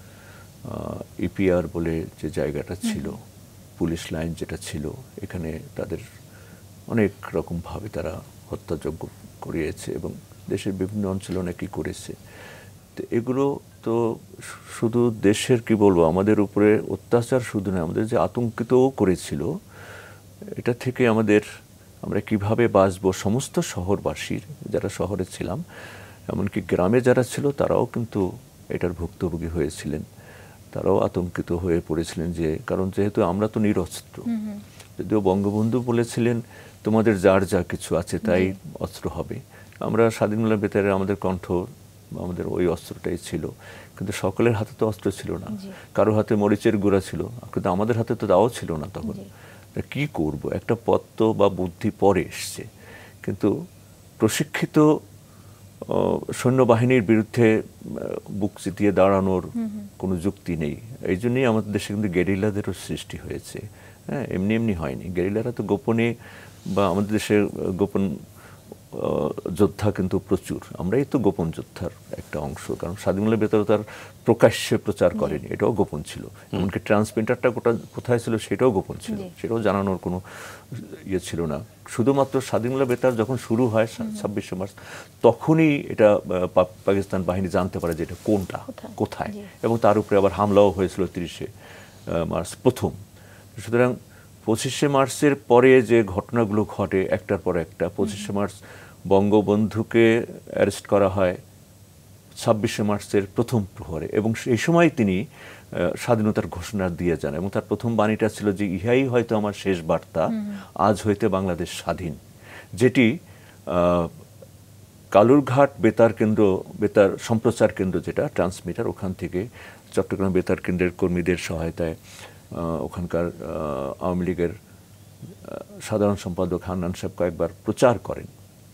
ইপিআর বলে যে জায়গাটা ছিল, পুলিশ লাইন যেটা ছিল, এখানে তাদের অনেক রকমভাবে তারা হত্যাযজ্ঞ করিয়েছে এবং দেশের বিভিন্ন অঞ্চলে অনেকেই করেছে। তো এগুলো তো শুধু দেশের কি বলবো আমাদের উপরে অত্যাচার শুধু নয়, আমাদের যে আতঙ্কিতও করেছিল, এটা থেকে আমাদের আমরা কিভাবে বাঁচবো, সমস্ত শহরবাসীর যারা শহরে ছিলাম, এমনকি গ্রামে যারা ছিল তারাও কিন্তু এটার ভুক্তভোগী হয়েছিলেন। তারাও আতঙ্কিত হয়ে পড়েছিলেন, যে কারণ যেহেতু আমরা তো নিরস্ত্র, যদিও বঙ্গবন্ধু বলেছিলেন তোমাদের যার যা কিছু আছে তাই অস্ত্র হবে। আমরা স্বাধীনতা বেতারে আমাদের কণ্ঠ, আমাদের ওই অস্ত্রটাই ছিল, কিন্তু সকলের হাতে তো অস্ত্র ছিল না। কারো হাতে মরিচের গুঁড়া ছিল, কিন্তু আমাদের হাতে তো তাও ছিল না। তখন কি করব, একটা পত্র বা বুদ্ধি পরে এসছে, কিন্তু প্রশিক্ষিত সৈন্যবাহিনীর বিরুদ্ধে বুক চিতিয়ে দাঁড়ানোর কোনো যুক্তি নেই। এই জন্যই আমাদের দেশে কিন্তু গেরিলাদেরও সৃষ্টি হয়েছে। হ্যাঁ, এমনি এমনি হয়নি। গেরিলারা তো গোপনে, বা আমাদের দেশের গোপন যোদ্ধা কিন্তু প্রচুর, আমরাই তো গোপন যোদ্ধার একটা অংশ। কারণ স্বাধীনতা বেতার তার প্রকাশ্যে প্রচার করেনি, এটাও গোপন ছিল। এমনকি ট্রান্সমিটারটা কোথায় ছিল সেটাও গোপন ছিল, সেটাও জানানোর কোনো ইয়ে ছিল না। শুধুমাত্র স্বাধীনতা বেতার যখন শুরু হয় ছাব্বিশে মার্চ, তখনই এটা পাকিস্তান বাহিনী জানতে পারে যে এটা কোনটা কোথায়, এবং তার উপরে আবার হামলাও হয়েছিল তিরিশে মার্চ প্রথম। সুতরাং পঁচিশে মার্চের পরে যে ঘটনাগুলো ঘটে একটার পর একটা, পঁচিশে মার্চ বঙ্গবন্ধুকে অ্যারেস্ট করা হয় ছাব্বিশে মার্চের প্রথম প্রহরে, এবং এই সময় তিনি স্বাধীনতার ঘোষণা দিয়ে যান, এবং তার প্রথম বাণীটা ছিল যে ইহাই হয়তো আমার শেষ বার্তা, আজ হইতে বাংলাদেশ স্বাধীন, যেটি কালুরঘাট বেতার কেন্দ্র, বেতার সম্প্রচার কেন্দ্র যেটা ট্রান্সমিটার, ওখান থেকে চট্টগ্রাম বেতার কেন্দ্রের কর্মীদের সহায়তায় ওখানকার আওয়ামী লীগের সাধারণ সম্পাদক হান্নান সাহেব কয়েকবার প্রচার করেন।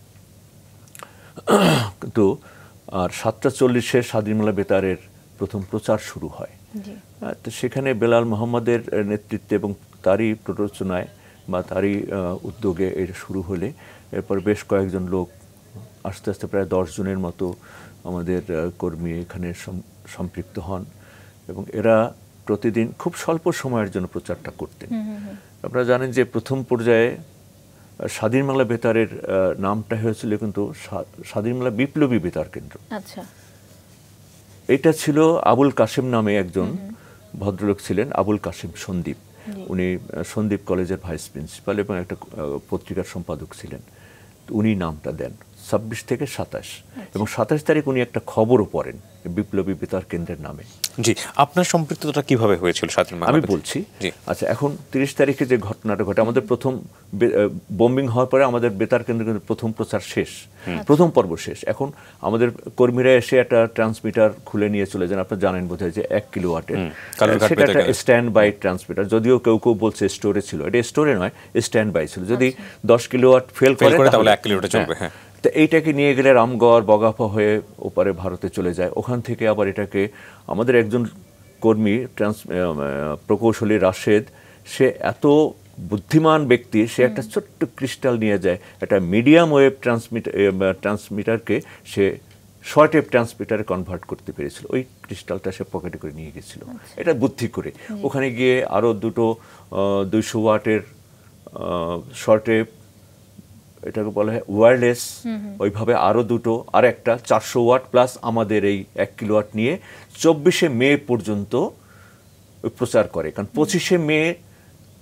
কিন্তু আর সাতটা চল্লিশে স্বাধীনতা বেতারের প্রথম প্রচার শুরু হয়। তো সেখানে বেলাল মোহাম্মদের নেতৃত্বে এবং তারই প্ররোচনায় বা তারই উদ্যোগে এটা শুরু হলে এরপর বেশ কয়েকজন লোক, আস্তে আস্তে প্রায় দশ জনের মতো আমাদের কর্মী এখানে সম্পৃক্ত হন, এবং এরা প্রতিদিন খুব স্বল্প সময়ের জন্য প্রচারটা করতেন। আপনারা জানেন যে প্রথম পর্যায়ে স্বাধীন বাংলা বেতারের নামটা হয়েছিল কিন্তু স্বাধীন বাংলা বিপ্লবী বেতার কেন্দ্র। আচ্ছা, এটা ছিল আবুল কাশেম নামে একজন ভদ্রলোক ছিলেন, আবুল কাশেম সন্দীপ। উনি সন্দীপ কলেজের ভাইস প্রিন্সিপাল এবং একটা পত্রিকার সম্পাদক ছিলেন। উনি নামটা দেন ছাব্বিশ থেকে সাতাশ, এবং সাতাশ তারিখ উনি একটা খবরও পড়েন বিপ্লবী বেতার কেন্দ্রের নামে। জি, আপনার সম্পৃক্ততা কিভাবে হয়েছিল স্বাধীন বাংলা? আমি বলছি। আচ্ছা, এখন তিরিশ তারিখে যে ঘটনাটা ঘটে, আমাদের প্রথম বোম্বিং হওয়ার পরে আমাদের বেতার কেন্দ্রের প্রথম প্রচার শেষ, প্রথম পর্ব শেষ। এখন আমাদের কর্মীরা এসে একটা ট্রান্সমিটার খুলে নিয়ে চলে যান। আপনারা জানেন বোধহয় যে এক কিলো ওয়াটের, সেটা একটা স্ট্যান্ড বাই ট্রান্সমিটার, যদিও কেউ কেউ বলছে স্টোরে ছিল, এটা স্টোরে নয়, স্ট্যান্ড বাই ছিল। যদি দশ কিলো ওয়াট ফেল করে তাহলে এক কিলো ওয়াট চলবে। হ্যাঁ, তো এইটাকে নিয়ে গেলে রামগড় বগাফা হয়ে ওপারে ভারতে চলে যায়। ওখান থেকে আবার এটাকে আমাদের একজন কর্মী ট্রান্স প্রকৌশলী রাশেদ, সে এত বুদ্ধিমান ব্যক্তি, সে একটা ছোট্ট ক্রিস্টাল নিয়ে যায়, একটা মিডিয়াম ওয়েভ ট্রান্সমিটার ট্রান্সমিটারকে সে শর্ট ওয়েভ ট্রান্সমিটারে কনভার্ট করতে পেরেছিল। ওই ক্রিস্টালটা সে পকেটে করে নিয়ে গেছিল, এটা বুদ্ধি করে। ওখানে গিয়ে আরও দুটো দুইশো ওয়াটের শর্ট ওয়েভ, এটাকে বলা হয় ওয়্যারলেস, ওইভাবে আরও দুটো, আর একটা চারশো ওয়াট প্লাস আমাদের এই এক কিলো ওয়াট নিয়ে চব্বিশে মে পর্যন্ত প্রচার করে। কারণ পঁচিশে মে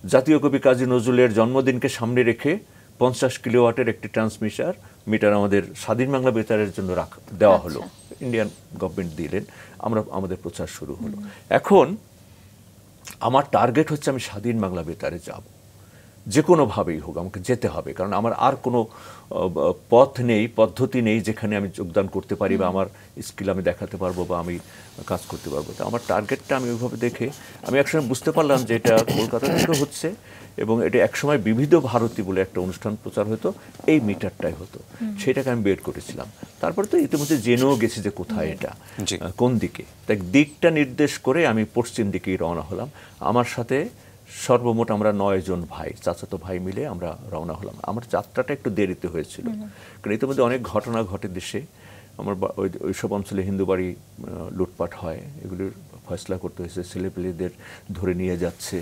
জাতীয় কবি কাজী নজরুলের জন্মদিনকে সামনে রেখে পঞ্চাশ কিলোওয়াটের একটি ট্রান্সমিটার মিটার আমাদের স্বাধীন বাংলা বেতারের জন্য রাখা দেওয়া হলো, ইন্ডিয়ান গভর্নমেন্ট দিলেন, আমরা আমাদের প্রচার শুরু হলো। এখন আমার টার্গেট হচ্ছে আমি স্বাধীন বাংলা বেতারে যাব, যে কোনোভাবেই হোক আমাকে যেতে হবে, কারণ আমার আর কোনো পথ নেই, পদ্ধতি নেই যেখানে আমি যোগদান করতে পারি বা আমার স্কিল আমি দেখাতে পারবো বা আমি কাজ করতে পারবো। তো আমার টার্গেটটা আমি ওইভাবে দেখে আমি একসময় বুঝতে পারলাম যে এটা কলকাতা থেকে হচ্ছে এবং এটা একসময় বিবিধ ভারতী বলে একটা অনুষ্ঠান প্রচার হতো, এই মিটারটাই হতো, সেটাকে আমি বের করেছিলাম। তারপরে তো ইতিমধ্যে জেনেও গেছি যে কোথায় এটা, কোন দিকে, তাই দিকটা নির্দেশ করে আমি পশ্চিম দিকেই রওনা হলাম। আমার সাথে সর্বমোট আমরা নয় জন ভাই, চাচাতো ভাই মিলে আমরা রওনা হলাম। আমার যাত্রাটা একটু দেরিতে হয়েছিল, কারণ ইতিমধ্যে অনেক ঘটনা ঘটে দেশে। আমার ওই ওইসব অঞ্চলে হিন্দু বাড়ি লুটপাট হয়, এগুলির ফয়সলা করতে হয়েছে। ছেলেপেলেদের ধরে নিয়ে যাচ্ছে,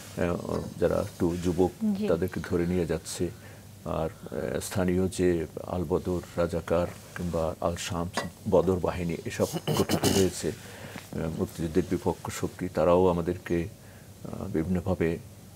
যারা একটু যুবক তাদেরকে ধরে নিয়ে যাচ্ছে। আর স্থানীয় যে আলবদর রাজাকার কিংবা আল শামস বদর বাহিনী এসব গঠিত হয়েছে, মুক্তিযুদ্ধের বিপক্ষ শক্তি, তারাও আমাদেরকে বিভিন্নভাবে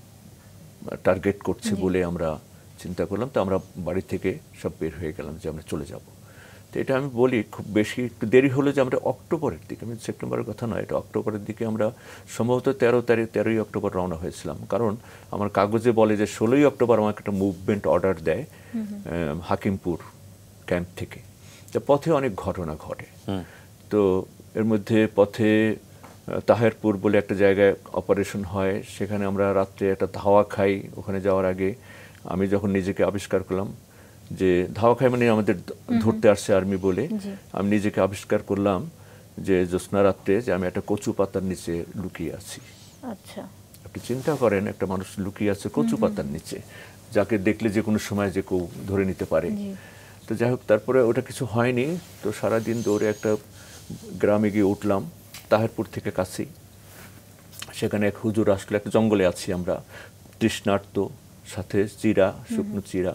টার্গেট করছে বলে আমরা চিন্তা করলাম। তো আমরা বাড়ি থেকে সব বের হয়ে গেলাম যে আমরা চলে যাব। তো এটা আমি বলি খুব বেশি একটু দেরি হলো যে আমরা অক্টোবরের দিকে, আমি সেপ্টেম্বরের কথা নয়, এটা অক্টোবরের দিকে আমরা সম্ভবত তেরো তারিখ তেরোই অক্টোবর রওনা হয়েছিলাম। কারণ আমার কাগজে বলে যে ষোলোই অক্টোবর আমাকে একটা মুভমেন্ট অর্ডার দেয় হাকিমপুর ক্যাম্প থেকে। তো পথে অনেক ঘটনা ঘটে। তো এর মধ্যে পথে তাহেরপুর বলে একটা জায়গায় অপারেশন হয়, সেখানে আমরা রাত্রে একটা ধাওয়া খাই। ওখানে যাওয়ার আগে আমি যখন নিজেকে আবিষ্কার করলাম যে ধাওয়া খাই মানে আমাদের ধরতে আসছে আর্মি বলে, আমি নিজেকে আবিষ্কার করলাম যে জ্যোৎস্না রাত্রে যে আমি একটা কচু পাতার নিচে লুকিয়ে আছি। আচ্ছা, আপনি চিন্তা করেন একটা মানুষ লুকিয়ে আছে কচু পাতার নিচে, যাকে দেখলে যে কোনো সময় যে কেউ ধরে নিতে পারে। তো যাই হোক, তারপরে ওটা কিছু হয়নি। তো সারাদিন দৌড়ে একটা গ্রামে গিয়ে উঠলাম তাহেরপুর থেকে কাছেই। সেখানে এক হুজুর আসলে, একটা জঙ্গলে আছি আমরা, তৃষ্ণার্ত, সাথে চিরা, শুকনো চিরা,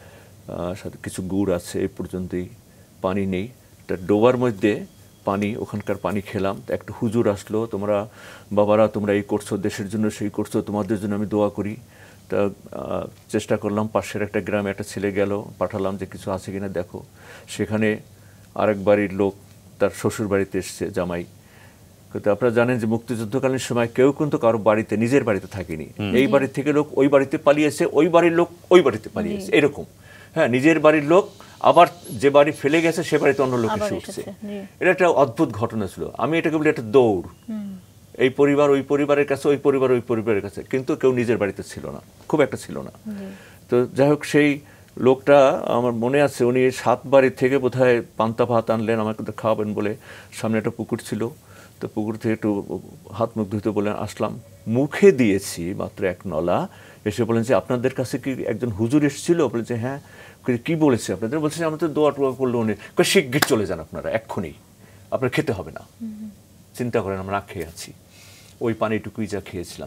সাথে কিছু গুড় আছে, এই পর্যন্তই, পানি নেই। একটা ডোবার মধ্যে পানি, ওখানকার পানি খেলাম। একটা হুজুর আসলো, তোমরা বাবারা তোমরা এই করছো, দেশের জন্য সেই করছো, তোমাদের জন্য আমি দোয়া করি। তা চেষ্টা করলাম, পাশের একটা গ্রামে একটা ছেলে গেল, পাঠালাম যে কিছু আছে কিনা দেখো। সেখানে আরেক বাড়ির লোক তার শ্বশুর বাড়িতে এসছে, জামাই। কিন্তু আপনারা জানেন যে মুক্তিযুদ্ধকালীন সময় কেউ কিন্তু কারো বাড়িতে, নিজের বাড়িতে থাকেনি। এই বাড়ি থেকে লোক ওই বাড়িতে পালিয়েছে, ওই বাড়ির লোক ওই বাড়িতে পালিয়েছে, এরকম। হ্যাঁ, নিজের বাড়ির লোক আবার যে বাড়ি ফেলে গেছে সে বাড়িতে অন্য লোক এসে উঠছে। এটা একটা অদ্ভুত ঘটনা ছিল। আমি এটাকে বলি একটা দৌড়, এই পরিবার ওই পরিবারের কাছে, ওই পরিবার ওই পরিবারের কাছে, কিন্তু কেউ নিজের বাড়িতে ছিল না, খুব একটা ছিল না। তো যাই হোক, সেই লোকটা আমার মনে আছে, উনি সাত বাড়ি থেকে বোধহয় পান্তা ভাত আনলেন আমাকে খাওয়াবেন বলে। সামনে একটা পুকুর ছিল, তো পুকুর থেকে একটু হাত মুখ ধুতে বলেন, আসলাম, মুখে দিয়েছি মাত্র এক নলা, এসে বলেন যে আপনাদের কাছে কি একজন হুজুর এসেছিল? বলে যে হ্যাঁ। কি বলেছে আপনাদের? বলছে যে আমাদের দোয়া টোয়া করলো উনি, শিগগির চলে যান আপনারা, এক্ষুনি, আপনার খেতে হবে না। চিন্তা করেন আমরা না খেয়ে আছি, ওই পানিটুকুই যা খেয়েছিলাম।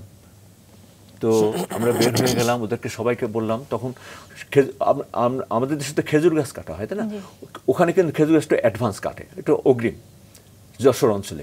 তো আমরা বের হয়ে গেলাম, ওদেরকে সবাইকে বললাম। তখন আমাদের দেশে তো খেজুর গাছ কাটা হয়, তাই না? ওখানে কিন্তু খেজুর গাছটা অ্যাডভান্স কাটে, একটু অগ্রিম, যশোর অঞ্চলে।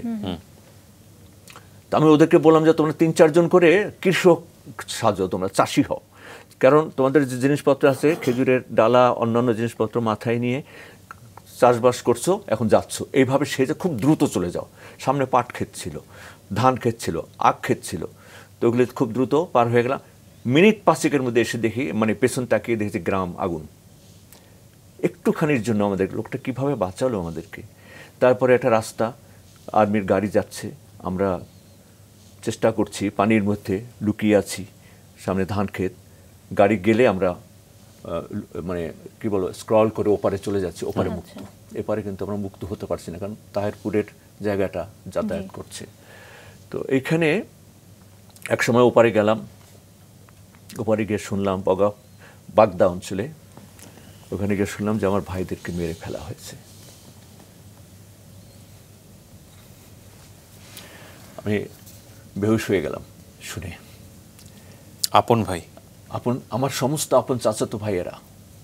তো আমি ওদেরকে বললাম যে তোমরা তিন চারজন করে কৃষক সাজো, তোমরা চাষি হও, কারণ তোমাদের যে জিনিসপত্র আছে, খেজুরের ডালা, অন্যান্য জিনিসপত্র মাথায় নিয়ে চাষবাস করছো, এখন যাচ্ছ, এইভাবে সে যে খুব দ্রুত চলে যাও। সামনে পাট ক্ষেত ছিল, ধান ক্ষেত ছিল, আখ ক্ষেত ছিল, তো ওগুলো খুব দ্রুত পার হয়ে গেলাম। মিনিট পাঁচেকের মধ্যে এসে দেখি, মানে পেছন তাকিয়ে দেখেছি গ্রাম আগুন। একটুখানির জন্য আমাদের লোকটা কিভাবে বাঁচালো আমাদেরকে। তারপরে একটা রাস্তা, আর্মির গাড়ি যাচ্ছে, আমরা চেষ্টা করছি, পানির মধ্যে লুকিয়ে আছি, সামনে ধান ক্ষেত, গাড়ি গেলে আমরা মানে কি বলো স্ক্রল করে ওপারে চলে যাচ্ছি, ওপারে মুক্ত। এপারে কিন্তু আমরা মুক্ত হতে পারছি না, কারণ তাহেরপুরের জায়গাটা যাতায়াত করছে। তো এইখানে এক সময় ওপারে গেলাম, ওপারে গিয়ে শুনলাম বগা বাগদা অঞ্চলে, ওখানে গিয়ে শুনলাম যে আমার ভাইদেরকে মেরে ফেলা হয়েছে। আমি বেহুশ হয়ে গেলাম শুনে। আপন ভাই, আপন, আমার সমস্ত আপন চাচাতো ভাইয়েরা।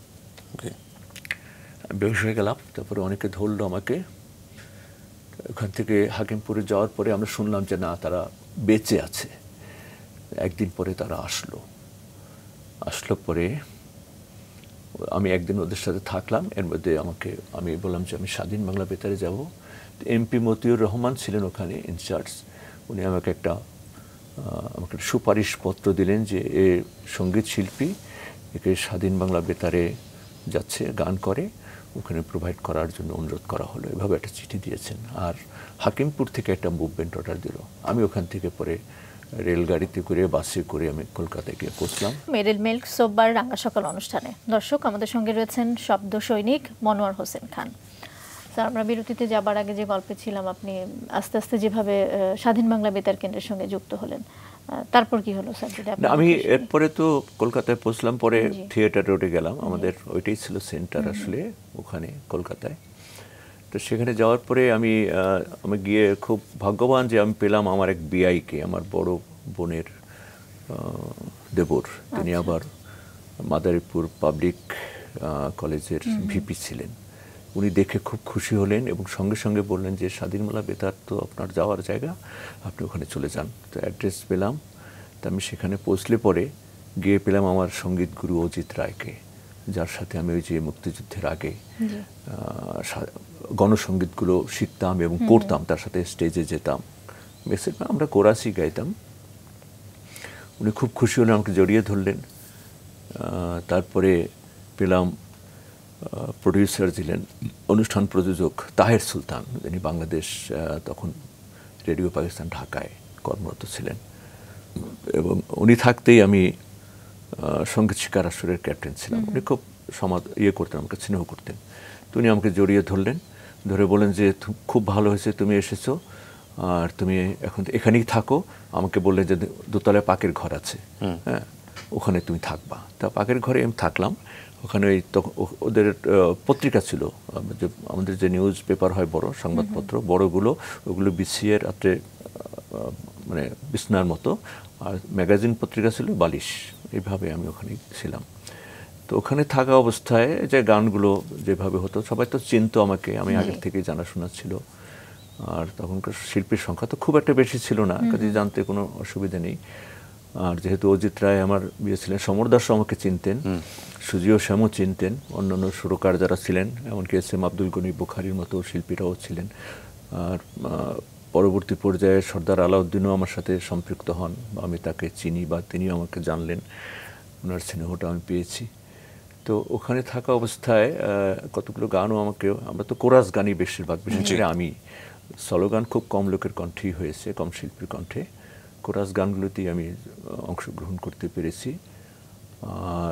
বেহুশ হয়ে গেলাম। তারপরে অনেকে ধরলো আমাকে। ওখান থেকে হাকিমপুরে যাওয়ার পরে আমরা শুনলাম যে না, তারা বেঁচে আছে। একদিন পরে তারা আসলো আসলো পরে আমি একদিন ওদের সাথে থাকলাম। এর মধ্যে আমাকে আমি বললাম যে আমি স্বাধীন বাংলা বেতারে যাব। এমপি মতিউর রহমান ছিলেন ওখানে ইনচার্জ। উনি আমাকে একটা আমাকে সুপারিশপত্র দিলেন যে এ সঙ্গীত শিল্পী, একে স্বাধীন বাংলা বেতারে যাচ্ছে, গান করে, ওখানে প্রোভাইড করার জন্য অনুরোধ করা হলো। এভাবে একটা চিঠি দিয়েছেন। আর হাকিমপুর থেকে একটা মুভমেন্ট অর্ডার দিল। আমি ওখান থেকে পরে রেলগাড়িতে করে বাসে করে আমি কলকাতায় গিয়ে পৌঁছলাম। মেরিল মিল্ক সোববার রাঙা সকাল অনুষ্ঠানে দর্শক আমাদের সঙ্গে রয়েছেন শব্দ সৈনিক মনোয়ার হোসেন খান। স্যার, আমরা বিরতিতে যাবার আগে যে গল্পে ছিলাম, আপনি আস্তে আস্তে যেভাবে স্বাধীন বাংলা বেতার কেন্দ্রের সঙ্গে যুক্ত হলেন, তারপর কি হলো স্যার? আমি এরপরে তো কলকাতায় পৌঁছলাম, পরে থিয়েটার রোডে গেলাম। আমাদের ওইটাই ছিল সেন্টার আসলে ওখানে কলকাতায়। তো সেখানে যাওয়ার পরে আমি আমি গিয়ে খুব ভাগ্যবান যে আমি পেলাম আমার এক বিআইকে, আমার বড় বোনের দেবর। তিনি আবার মাদারীপুর পাবলিক কলেজের ভিপি ছিলেন। উনি দেখে খুব খুশি হলেন এবং সঙ্গে সঙ্গে বললেন যে স্বাধীন বাংলা বেতার তো আপনার যাওয়ার জায়গা, আপনি ওখানে চলে যান। তো অ্যাড্রেস পেলাম। তো আমি সেখানে পৌঁছলে পরে গিয়ে পেলাম আমার সঙ্গীত গুরু অজিত রায়কে, যার সাথে আমি ওই যে মুক্তিযুদ্ধের আগে গণসঙ্গীতগুলো শিখতাম এবং করতাম, তার সাথে স্টেজে যেতাম, আমরা কোরাসই গাইতাম। উনি খুব খুশি হলেন, আমাকে জড়িয়ে ধরলেন। তারপরে পেলাম প্রডিউসার ছিলেন, অনুষ্ঠান প্রযোজক তাহের সুলতান, যিনি বাংলাদেশ তখন রেডিও পাকিস্তান ঢাকায় কর্মরত ছিলেন। এবং উনি থাকতেই আমি সঙ্গীত শিকার আসরের ক্যাপ্টেন ছিলাম। উনি খুব সমাদ ইয়ে করতেন, আমাকে স্নেহ করতেন। তো উনি আমাকে জড়িয়ে ধরলেন, ধরে বলেন যে খুব ভালো হয়েছে তুমি এসেছো, আর তুমি এখন এখানেই থাকো। আমাকে বললেন যে দোতলায় পাকের ঘর আছে, হ্যাঁ ওখানে তুমি থাকবা। তা পাকের ঘরে আমি থাকলাম। ওখানে ওই ওদের পত্রিকা ছিল, যে আমাদের যে নিউজ পেপার হয় বড় সংবাদপত্র, বড়গুলো, ওগুলো বিছিয়ে রাত্রে মানে বিছনার মতো, আর ম্যাগাজিন পত্রিকা ছিল বালিশ। এইভাবে আমি ওখানে ছিলাম। তো ওখানে থাকা অবস্থায় যে গানগুলো যেভাবে হতো, সবাই তো চিনতো আমাকে, আমি আগের থেকেই জানাশোনা ছিল। আর তখনকার শিল্পীর সংখ্যা তো খুব একটা বেশি ছিল না, কাজে জানতে কোনো অসুবিধা নেই। আর যেহেতু অজিত রায় আমার বিয়ে ছিলেন, সমর দাসও আমাকে চিনতেন, সুজিও শ্যামও চিনতেন, অন্যান্য সুরকার যারা ছিলেন, এমনকি এস এম আব্দুল গনি বুখারীর মতো শিল্পীরাও ছিলেন। আর পরবর্তী পর্যায়ে সর্দার আলাউদ্দিনও আমার সাথে সম্পৃক্ত হন, আমি তাকে চিনি বা তিনিও আমাকে জানলেন, ওনার স্নেহটা আমি পেয়েছি। তো ওখানে থাকা অবস্থায় কতগুলো গানও আমাকে, আমরা তো কোরাস গানই বেশিরভাগ, বিশেষ করে আমি, সলো গান খুব কম লোকের কণ্ঠেই হয়েছে, কম শিল্পীর কণ্ঠে। কোরাস গানগুলোতেই আমি অংশগ্রহণ করতে পেরেছি। আর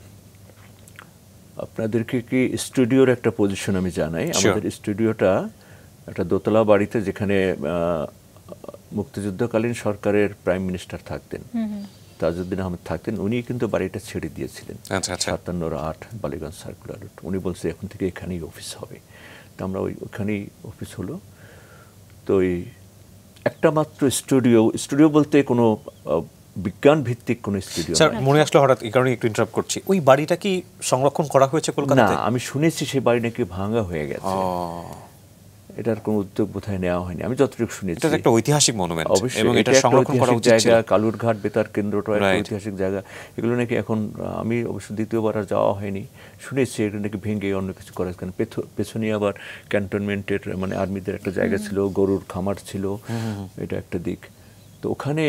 আপনাদেরকে কি স্টুডিওর একটা পজিশন আমি জানাই। আমাদের স্টুডিওটা একটা দোতলা বাড়িতে, যেখানে মুক্তিযুদ্ধকালীন সরকারের প্রাইম মিনিস্টার থাকতেন, তাজউদ্দিন আহমেদ থাকতেন। উনি কিন্তু বাড়িটা ছেড়ে দিয়েছিলেন সাতান্নর আট বালিগঞ্জ সার্কুলার। উনি বলছে এখন থেকে এখানেই অফিস হবে। তো আমরা ওই ওখানেই অফিস হলো। তো ওই একটা মাত্র স্টুডিও, স্টুডিও বলতে কোনো বিজ্ঞান ভিত্তিক কোনো স্টুডিও স্যার, মনে আসলো হঠাৎ, এই কারণে একটু ইন্টারাপ্ট করছি, ওই বাড়িটা কি সংরক্ষণ করা হয়েছে কলকাতাতে? না, আমি শুনেছি সেই বাড়ি নাকি ভাঙা হয়ে গেছে। এটার কোনো উদ্যোগ বোধহয় নেওয়া হয়নি, আমি যতটুকু শুনেছি। এটা একটা ঐতিহাসিক মনুমেন্ট, অবশ্যই এটা সংরক্ষণ করা উচিত জায়গা। কালুরঘাট বেতার কেন্দ্রটা একটা ঐতিহাসিক জায়গা। এগুলো নাকি এখন, আমি অবশ্য দ্বিতীয়বার আর যাওয়া হয়নি, শুনেছি এগুলো নাকি ভেঙে অন্য কিছু করা। কারণ পেছনে আবার ক্যান্টনমেন্টের মানে আর্মিদের একটা জায়গা ছিল, গরুর খামার ছিল, এটা একটা দিক। তো ওখানে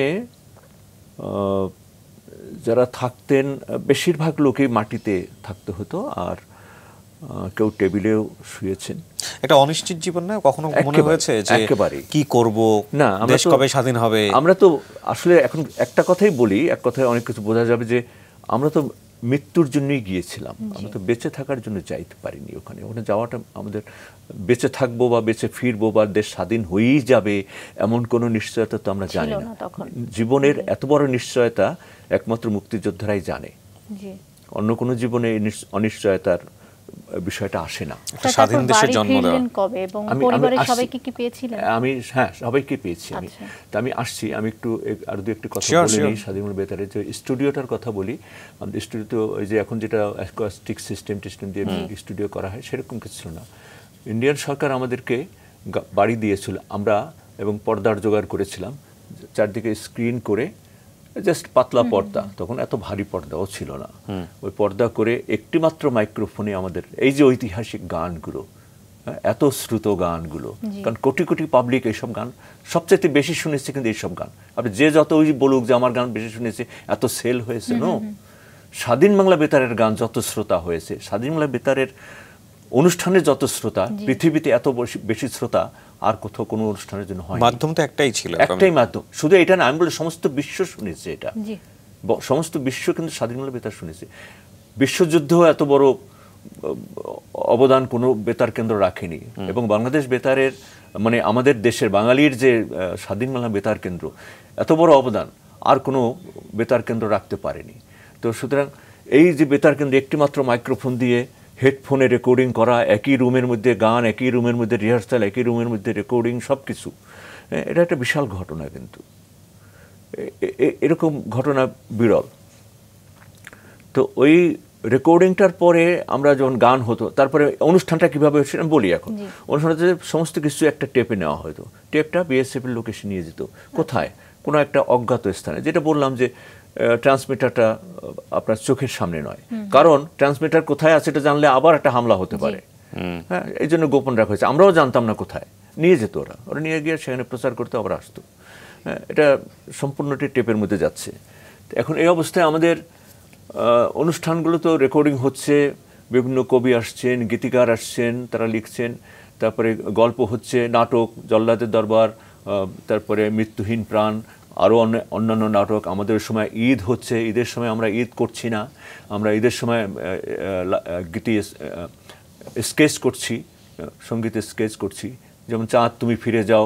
যারা থাকতেন বেশিরভাগ লোকই মাটিতে থাকতে হতো, আর কেউ টেবিলেও শুয়েছেন। একটা অনিশ্চিত জীবন না? কখনো মনে হয়েছে যে কি করব, না দেশ কবে স্বাধীন হবে? আমরা তো আসলে এখন একটা কথাই বলি, এক কথায় অনেক কিছু বোঝা যাবে, যে আমরা তো মৃত্যুর জন্যই গিয়েছিলাম, আমরা তো বেঁচে থাকার জন্য যাইতে পারিনি ওখানে। ওখানে যাওয়াটা আমাদের বেঁচে থাকবো বা বেঁচে ফিরবো বা দেশ স্বাধীন হয়েই যাবে এমন কোনো নিশ্চয়তা তো আমরা জানি না। জীবনের এত বড় নিশ্চয়তা একমাত্র মুক্তিযোদ্ধারাই জানে, অন্য কোনো জীবনে অনিশ্চয়তার বিষয়টা আসে না। স্বাধীন দেশের জন্ম দেওয়া কবে এবং পরিবারের সবাইকে কি পেয়েছিলেন? আমি হ্যাঁ সবাইকে পেয়েছি আমি। তো আমি আসছি, আমি একটু আর দু একটু কথা বলে নিই স্বাধীন বাংলা বেতারের যে স্টুডিওটার কথা বলি। আমাদের স্টুডিও ওই যে এখন যেটা অ্যাকোস্টিক সিস্টেম টিস্টেম দিয়ে স্টুডিও করা হয় সেরকম কিছু ছিল না। ইন্ডিয়ান সরকার আমাদেরকে বাড়ি দিয়েছিল আমরা, এবং পর্দার জোগাড় করেছিলাম, চারদিকে স্ক্রিন করে জাস্ট পাতলা পর্দা, তখন এত ভারী পর্দাও ছিল না, ওই পর্দা করে একটি মাত্র মাইক্রোফোনে আমাদের এই যে ঐতিহাসিক গানগুলো, এত শ্রুত গানগুলো, কারণ কোটি কোটি পাবলিক এইসব গান সবচেয়ে বেশি শুনেছে, কিন্তু এইসব গান আপনি যে যত ওই বলুক যে আমার গান বেশি শুনেছে, এত সেল হয়েছে নো। স্বাধীন বাংলা বেতারের গান যত শ্রোতা হয়েছে, স্বাধীন বাংলা বেতারের অনুষ্ঠানের যত শ্রোতা, পৃথিবীতে এত বেশি শ্রোতা আর কোথাও কোনো অনুষ্ঠানের জন্য হয়। মাধ্যম তো একটাই ছিল, একটাই মাধ্যম, শুধু এটা না, আমি বলি সমস্ত বিশ্ব শুনেছে এটা, সমস্ত বিশ্ব কিন্তু স্বাধীন বাংলা বেতার শুনেছে। বিশ্বযুদ্ধ এত বড় অবদান কোনো বেতার কেন্দ্র রাখেনি, এবং বাংলাদেশ বেতারের মানে আমাদের দেশের বাঙালির যে স্বাধীন বাংলা বেতার কেন্দ্র, এত বড় অবদান আর কোনো বেতার কেন্দ্র রাখতে পারেনি। তো সুতরাং এই যে বেতার কেন্দ্র একটি মাত্র মাইক্রোফোন দিয়ে হেডফোনে রেকর্ডিং করা, একই রুমের মধ্যে গান, একই রুমের মধ্যে রিহার্সাল, একই রুমের মধ্যে রেকর্ডিং, সব কিছু, এটা একটা বিশাল ঘটনা। কিন্তু এরকম ঘটনা বিরল। তো ওই রেকর্ডিংটার পরে আমরা যখন গান হতো, তারপরে অনুষ্ঠানটা কীভাবে হচ্ছে আমি বলি। এখন অনুষ্ঠানটা সমস্ত কিছু একটা টেপে নেওয়া হতো, টেপটা বিএসএফের লোক এসে নিয়ে যেত কোথায়, কোনো একটা অজ্ঞাত স্থানে, যেটা বললাম যে ট্রান্সমিটারটা আপনার চোখের সামনে নয়, কারণ ট্রান্সমিটার কোথায় আছে এটা জানলে আবার একটা হামলা হতে পারে, হ্যাঁ, এই জন্য গোপন রাখা হয়েছে। আমরাও জানতাম না কোথায়, নিয়ে যেত ওরা, ওরা নিয়ে গিয়ে সেখানে প্রচার করতে আবার আসতো। হ্যাঁ, এটা সম্পূর্ণটি টেপের মধ্যে যাচ্ছে। এখন এই অবস্থায় আমাদের অনুষ্ঠানগুলো তো রেকর্ডিং হচ্ছে, বিভিন্ন কবি আসছেন, গীতিকার আসছেন, তারা লিখছেন, তারপরে গল্প হচ্ছে, নাটক, জল্লাদের দরবার, তারপরে মৃত্যুহীন প্রাণ, আরও অন্যান্য নাটক। আমাদের সময় ঈদ হচ্ছে, ঈদের সময় আমরা ঈদ করছি না, আমরা ঈদের সময় গীতি স্কেচ করছি, সঙ্গীতে স্কেচ করছি, যেমন চাঁদ তুমি ফিরে যাও,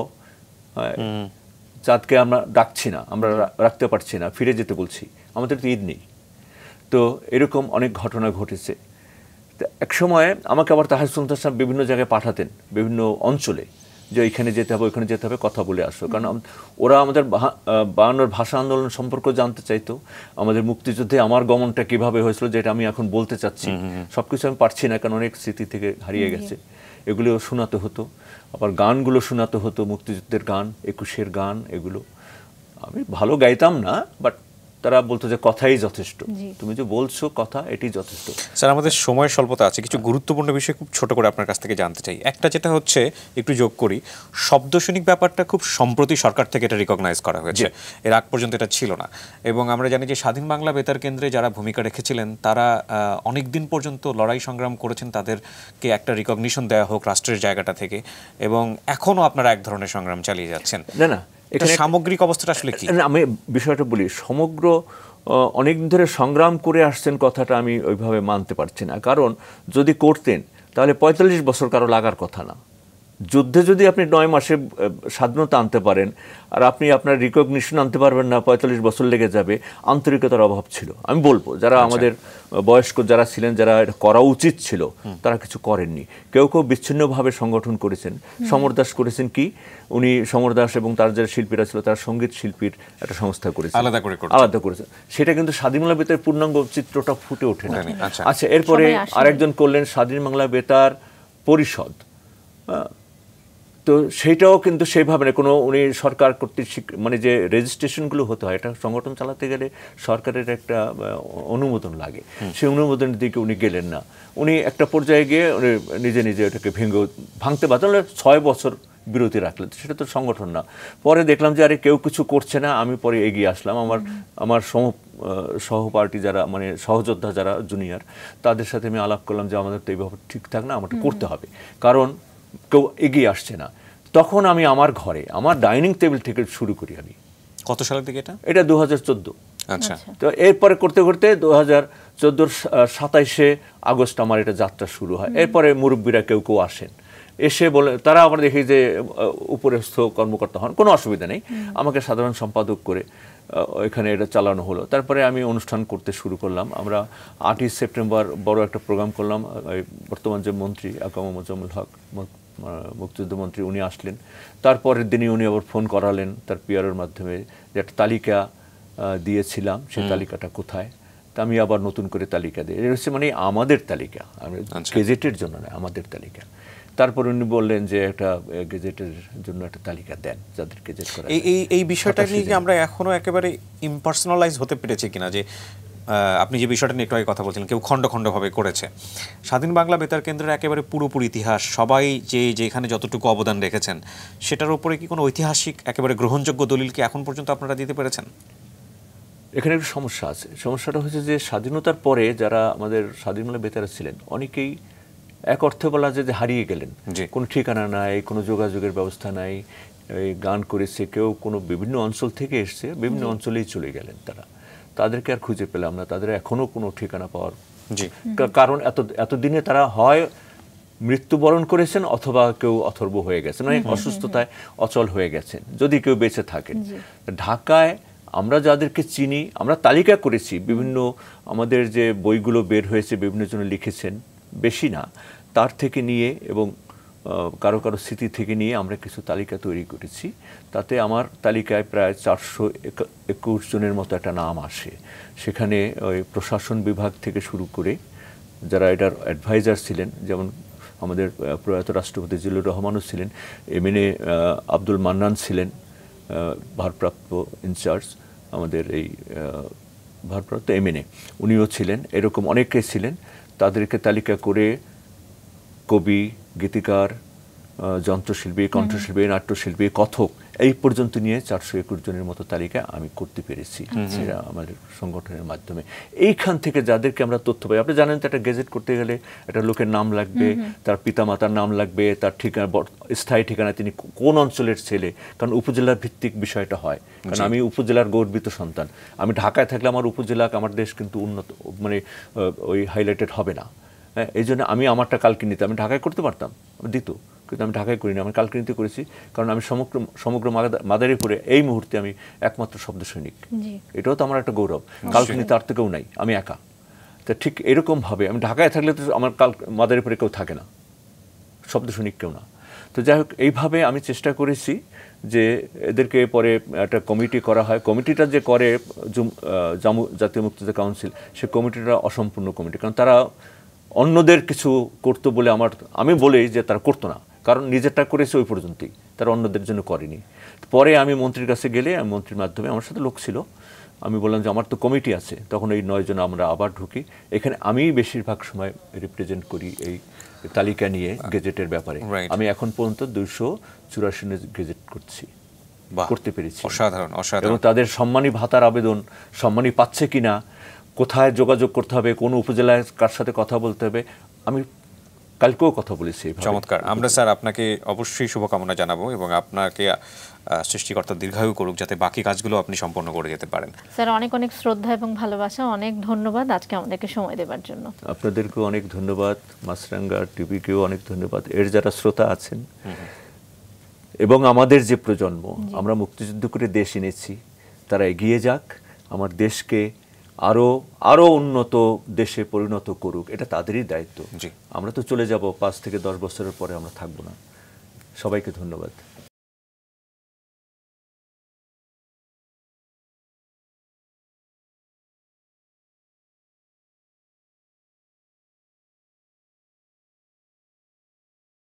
চাঁদকে আমরা ডাকছি না, আমরা রাখতে পারছি না, ফিরে যেতে বলছি, আমাদের তো ঈদ নেই। তো এরকম অনেক ঘটনা ঘটেছে। এক সময় আমাকে আবার তাহার সুলতান সাহেব বিভিন্ন জায়গায় পাঠাতেন, বিভিন্ন অঞ্চলে, যে এখানে যেতে হবে, ওইখানে যেতে হবে, কথা বলে আসো। কারণ ওরা আমাদের বায়ান্নর ভাষা আন্দোলন সম্পর্কে জানতে চাইতো, আমাদের মুক্তিযুদ্ধে আমার গমনটা কিভাবে হয়েছিল, যেটা আমি এখন বলতে চাচ্ছি, সবকিছু আমি পারছি না, কারণ অনেক স্মৃতি থেকে হারিয়ে গেছে। এগুলো শোনাতে হতো, আবার গানগুলো শোনাতে হতো, মুক্তিযুদ্ধের গান, একুশের গান, এগুলো আমি ভালো গাইতাম না, বাট তারা বলতো যে কথাই যথেষ্ট, তুমি যে বলছো কথা, এটি যথেষ্ট। স্যার, আমাদের সময় স্বল্পতা আছে, কিছু গুরুত্বপূর্ণ বিষয় খুব ছোট করে আপনার কাছ থেকে জানতে চাই। একটা যেটা হচ্ছে, একটু যোগ করি, শব্দসৈনিক ব্যাপারটা খুব সম্প্রতি সরকার থেকে এটা রিকগনাইজ করা হয়েছে, এর আগ পর্যন্ত এটা ছিল না। এবং আমরা জানি যে স্বাধীন বাংলা বেতার কেন্দ্রে যারা ভূমিকা রেখেছিলেন, তারা অনেক দিন পর্যন্ত লড়াই সংগ্রাম করেছেন তাদেরকে একটা রিকগনিশন দেওয়া হোক রাষ্ট্রের জায়গাটা থেকে, এবং এখনও আপনারা এক ধরনের সংগ্রাম চালিয়ে যাচ্ছেন। না না, এটা সামগ্রিক অবস্থাটা আসলে কি? আমি বিষয়টা বলি, সমগ্র অনেকদিন ধরে সংগ্রাম করে আসছেন কথাটা আমি ওইভাবে মানতে পারছি না। কারণ যদি করতেন তাহলে পঁয়তাল্লিশ বছর কারো লাগার কথা না। যুদ্ধে যদি আপনি নয় মাসে স্বাধীনতা আনতে পারেন, আর আপনি আপনার রিকগনিশন আনতে পারবেন না, পঁয়তাল্লিশ বছর লেগে যাবে, আন্তরিকতার অভাব ছিল। আমি বলবো যারা আমাদের বয়স্ক যারা ছিলেন, যারা এটা করা উচিত ছিল, তারা কিছু করেননি। কেউ কেউ বিচ্ছিন্নভাবে সংগঠন করেছেন। সমর দাস করেছেন কি, উনি সমর দাস এবং তার যারা শিল্পীরা ছিল, তারা সঙ্গীত শিল্পীর একটা সংস্থা করেছেন, আলাদা করে আলাদা করেছেন। সেটা কিন্তু স্বাধীন বাংলা বেতার পূর্ণাঙ্গ চিত্রটা ফুটে ওঠে না। আচ্ছা, এরপরে আরেকজন করলেন স্বাধীন বাংলা বেতার পরিষদ, তো সেইটাও কিন্তু সেইভাবে না, কোনো উনি সরকার কর্তৃক মানে যে রেজিস্ট্রেশনগুলো হতে হয়, এটা সংগঠন চালাতে গেলে সরকারের একটা অনুমোদন লাগে, সেই অনুমোদনের দিকে উনি গেলেন না। উনি একটা পর্যায়ে গিয়ে উনি নিজে নিজে এটাকে ভেঙে ভাঙতে বাধ্য, ছয় বছর বিরতি রাখলেন, সেটা তো সংগঠন না। পরে দেখলাম যে আরে কেউ কিছু করছে না, আমি পরে এগিয়ে আসলাম। আমার আমার সহ সহপার্টি যারা মানে সহযোদ্ধা যারা জুনিয়র, তাদের সাথে আমি আলাপ করলাম যে আমাদের তো এইভাবে ঠিকঠাক না, আমাকে করতে হবে, কারণ কেউ এগিয়ে আসছে না। তখন আমি আমার ঘরে আমার ডাইনিং টেবিল থেকে শুরু করি। আমি কত সালের দিকে এটা? এটা দু হাজার চোদ্দো। আচ্ছা, তো এরপরে করতে করতে দু হাজার চোদ্দোর সাতাইশে আগস্ট আমার এটা যাত্রা শুরু হয়। এরপরে মুরব্বীরা কেউ কেউ আসেন, এসে বলে, তারা আবার দেখি যে উপরস্থ কর্মকর্তা হন, কোনো অসুবিধা নেই, আমাকে সাধারণ সম্পাদক করে এখানে এটা চালানো হলো। তারপরে আমি অনুষ্ঠান করতে শুরু করলাম। আমরা আটই সেপ্টেম্বর বড় একটা প্রোগ্রাম করলাম। বর্তমান যে মন্ত্রী আকাম মোজাম্মেল হক, মুক্তিযুদ্ধ মন্ত্রী, উনি আসলেন। তারপরের দিনই উনি আবার ফোন করালেন তার পিআরের মাধ্যমে যে একটা তালিকা দিয়েছিলাম, সেই তালিকাটা কোথায়। তা আমি আবার নতুন করে তালিকা দিই। এটা হচ্ছে মানে আমাদের তালিকা, আমি গেজেটের জন্য নয়, আমাদের তালিকা। তারপর উনি বললেন যে একটা গেজেটের জন্য একটা তালিকা দেন যাদের গেজেট করা। এই এই এই বিষয়টা নিয়ে কি আমরা এখনো একেবারে ইম্পার্সোনালাইজ হতে পেরেছি কিনা, যে আপনি যে বিষয়টা নিয়ে একটু আগে কথা বলছিলেন কেউ খণ্ড খণ্ডভাবে করেছে, স্বাধীন বাংলা বেতার কেন্দ্রের একেবারে পুরোপুরি ইতিহাস সবাই যে যেখানে যতটুকু অবদান রেখেছেন সেটার উপরে কি কোনো ঐতিহাসিক একেবারে গ্রহণযোগ্য দলিল কি এখন পর্যন্ত আপনারা দিতে পেরেছেন? এখানে একটু সমস্যা আছে। সমস্যাটা হচ্ছে যে স্বাধীনতার পরে যারা আমাদের স্বাধীন বাংলা বেতারে ছিলেন অনেকেই এক অর্থে বলা যায় যে হারিয়ে গেলেন, কোনো ঠিকানা নাই, কোনো যোগাযোগের ব্যবস্থা নাই, এই গান করেছে কেউ কোনো বিভিন্ন অঞ্চল থেকে এসছে, বিভিন্ন অঞ্চলেই চলে গেলেন তারা, তাদেরকে আর খুঁজে পেলাম না, তাদের এখনো কোনো ঠিকানা পাওয়ার কারণ এত এতদিনে তারা হয় মৃত্যুবরণ করেছেন অথবা কেউ অথর্ব হয়ে গেছেন, মানে অসুস্থতায় অচল হয়ে গেছেন যদি কেউ বেঁচে থাকেন। ঢাকায় আমরা যাদেরকে চিনি আমরা তালিকা করেছি, বিভিন্ন আমাদের যে বইগুলো বের হয়েছে বিভিন্ন জন লিখেছেন, বেশি না তার থেকে নিয়ে এবং কারো কারো স্মৃতি থেকে নিয়ে আমরা কিছু তালিকা তৈরি করেছি। তাতে আমার তালিকায় প্রায় চারশো একুশ জনের মতো একটা নাম আসে। সেখানে ওই প্রশাসন বিভাগ থেকে শুরু করে যারা এটার অ্যাডভাইজার ছিলেন, যেমন আমাদের প্রয়াত রাষ্ট্রপতি জিল্লুর রহমানও ছিলেন, এমএনএ আব্দুল মান্নান ছিলেন ভারপ্রাপ্ত ইনচার্জ, আমাদের এই ভারপ্রাপ্ত এমএনএ উনিও ছিলেন, এরকম অনেকে ছিলেন। তাদেরকে তালিকা করে কবি, গীতিকার, যন্ত্রশিল্পী, কণ্ঠশিল্পী, নাট্যশিল্পী, কথক এই পর্যন্ত নিয়ে চারশো একুশ জনের মতো তালিকা আমি করতে পেরেছি আমাদের সংগঠনের মাধ্যমে। এইখান থেকে যাদেরকে আমরা তথ্য পাই, আপনি জানেন তো একটা গেজেট করতে গেলে একটা লোকের নাম লাগবে, তার পিতামাতার নাম লাগবে, তার ঠিকানা, স্থায়ী ঠিকানা, তিনি কোন অঞ্চলের ছেলে, কারণ উপজেলা ভিত্তিক বিষয়টা হয়। কারণ আমি উপজেলার গর্বিত সন্তান, আমি ঢাকায় থাকলে আমার উপজেলা, আমার দেশ কিন্তু উন্নত মানে ওই হাইলাইটেড হবে না। হ্যাঁ, এই জন্য আমি আমারটা কালকিনিতে আমি ঢাকায় করতে পারতাম, দিত, কিন্তু আমি ঢাকায় করিনি, আমি কালকিনিতে করেছি। কারণ আমি সমগ্র সমগ্র মাদারীপুরে এই মুহূর্তে আমি একমাত্র শব্দ সৈনিক, এটাও তো আমার একটা গৌরব। কালকিনি তার থেকেও নাই, আমি একা। তা ঠিক এরকমভাবে আমি ঢাকায় থাকলে তো আমার কাল মাদারীপুরে কেউ থাকে না, শব্দ সৈনিক কেউ না। তো যাই হোক, এইভাবে আমি চেষ্টা করেছি যে এদেরকে পরে একটা কমিটি করা হয়। কমিটিটা যে করে জাতীয় মুক্তিযুদ্ধ কাউন্সিল, সে কমিটিটা অসম্পূর্ণ কমিটি, কারণ তারা অন্যদের কিছু করতো বলে আমার, আমি বলি যে তারা করতো না, কারণ নিজেরটা করেছে ওই পর্যন্তই, তারা অন্যদের জন্য করেনি। পরে আমি মন্ত্রীর কাছে গেলে, মন্ত্রীর মাধ্যমে আমার সাথে লোক ছিল, আমি বললাম যে আমার তো কমিটি আছে, তখন এই নয় জন আমরা আবার ঢুকি। এখানে আমি বেশিরভাগ সময় রিপ্রেজেন্ট করি এই তালিকা নিয়ে গেজেটের ব্যাপারে। আমি এখন পর্যন্ত দুইশো চুরাশি গেজেট করছি, করতে পেরেছি। অসাধারণ, অসাধারণ। এবং তাদের সম্মানী ভাতার আবেদন সম্মানী পাচ্ছে কিনা, কোথায় যোগাযোগ করতে হবে, কোন উপজেলায় কার সাথে কথা বলতে হবে, আমি কালকেও কথা বলেছি। চমৎকার। আমরা স্যার আপনাকে অবশ্যই শুভকামনা জানাবো এবং আপনাকে সৃষ্টিকর্তা দীর্ঘায়ু করুক যাতে বাকি কাজগুলো আপনি সম্পন্ন করে যেতে পারেন। স্যার অনেক অনেক শ্রদ্ধা এবং ভালোবাসা, অনেক ধন্যবাদ আজকে আমাদেরকে সময় দেওয়ার জন্য। আপনাদেরকেও অনেক ধন্যবাদ, মাছরাঙ্গা টিভিকেও অনেক ধন্যবাদ, এর যারা শ্রোতা আছেন এবং আমাদের যে প্রজন্ম, আমরা মুক্তিযুদ্ধ করে দেশ এনেছি, তারা এগিয়ে যাক, আমার দেশকে আরো আরো উন্নত দেশে পরিণত করুক, এটা তাদেরই দায়িত্ব। আমরা তো চলে যাব, পাঁচ থেকে দশ বছরের পরে আমরা থাকবো না। সবাইকে ধন্যবাদ।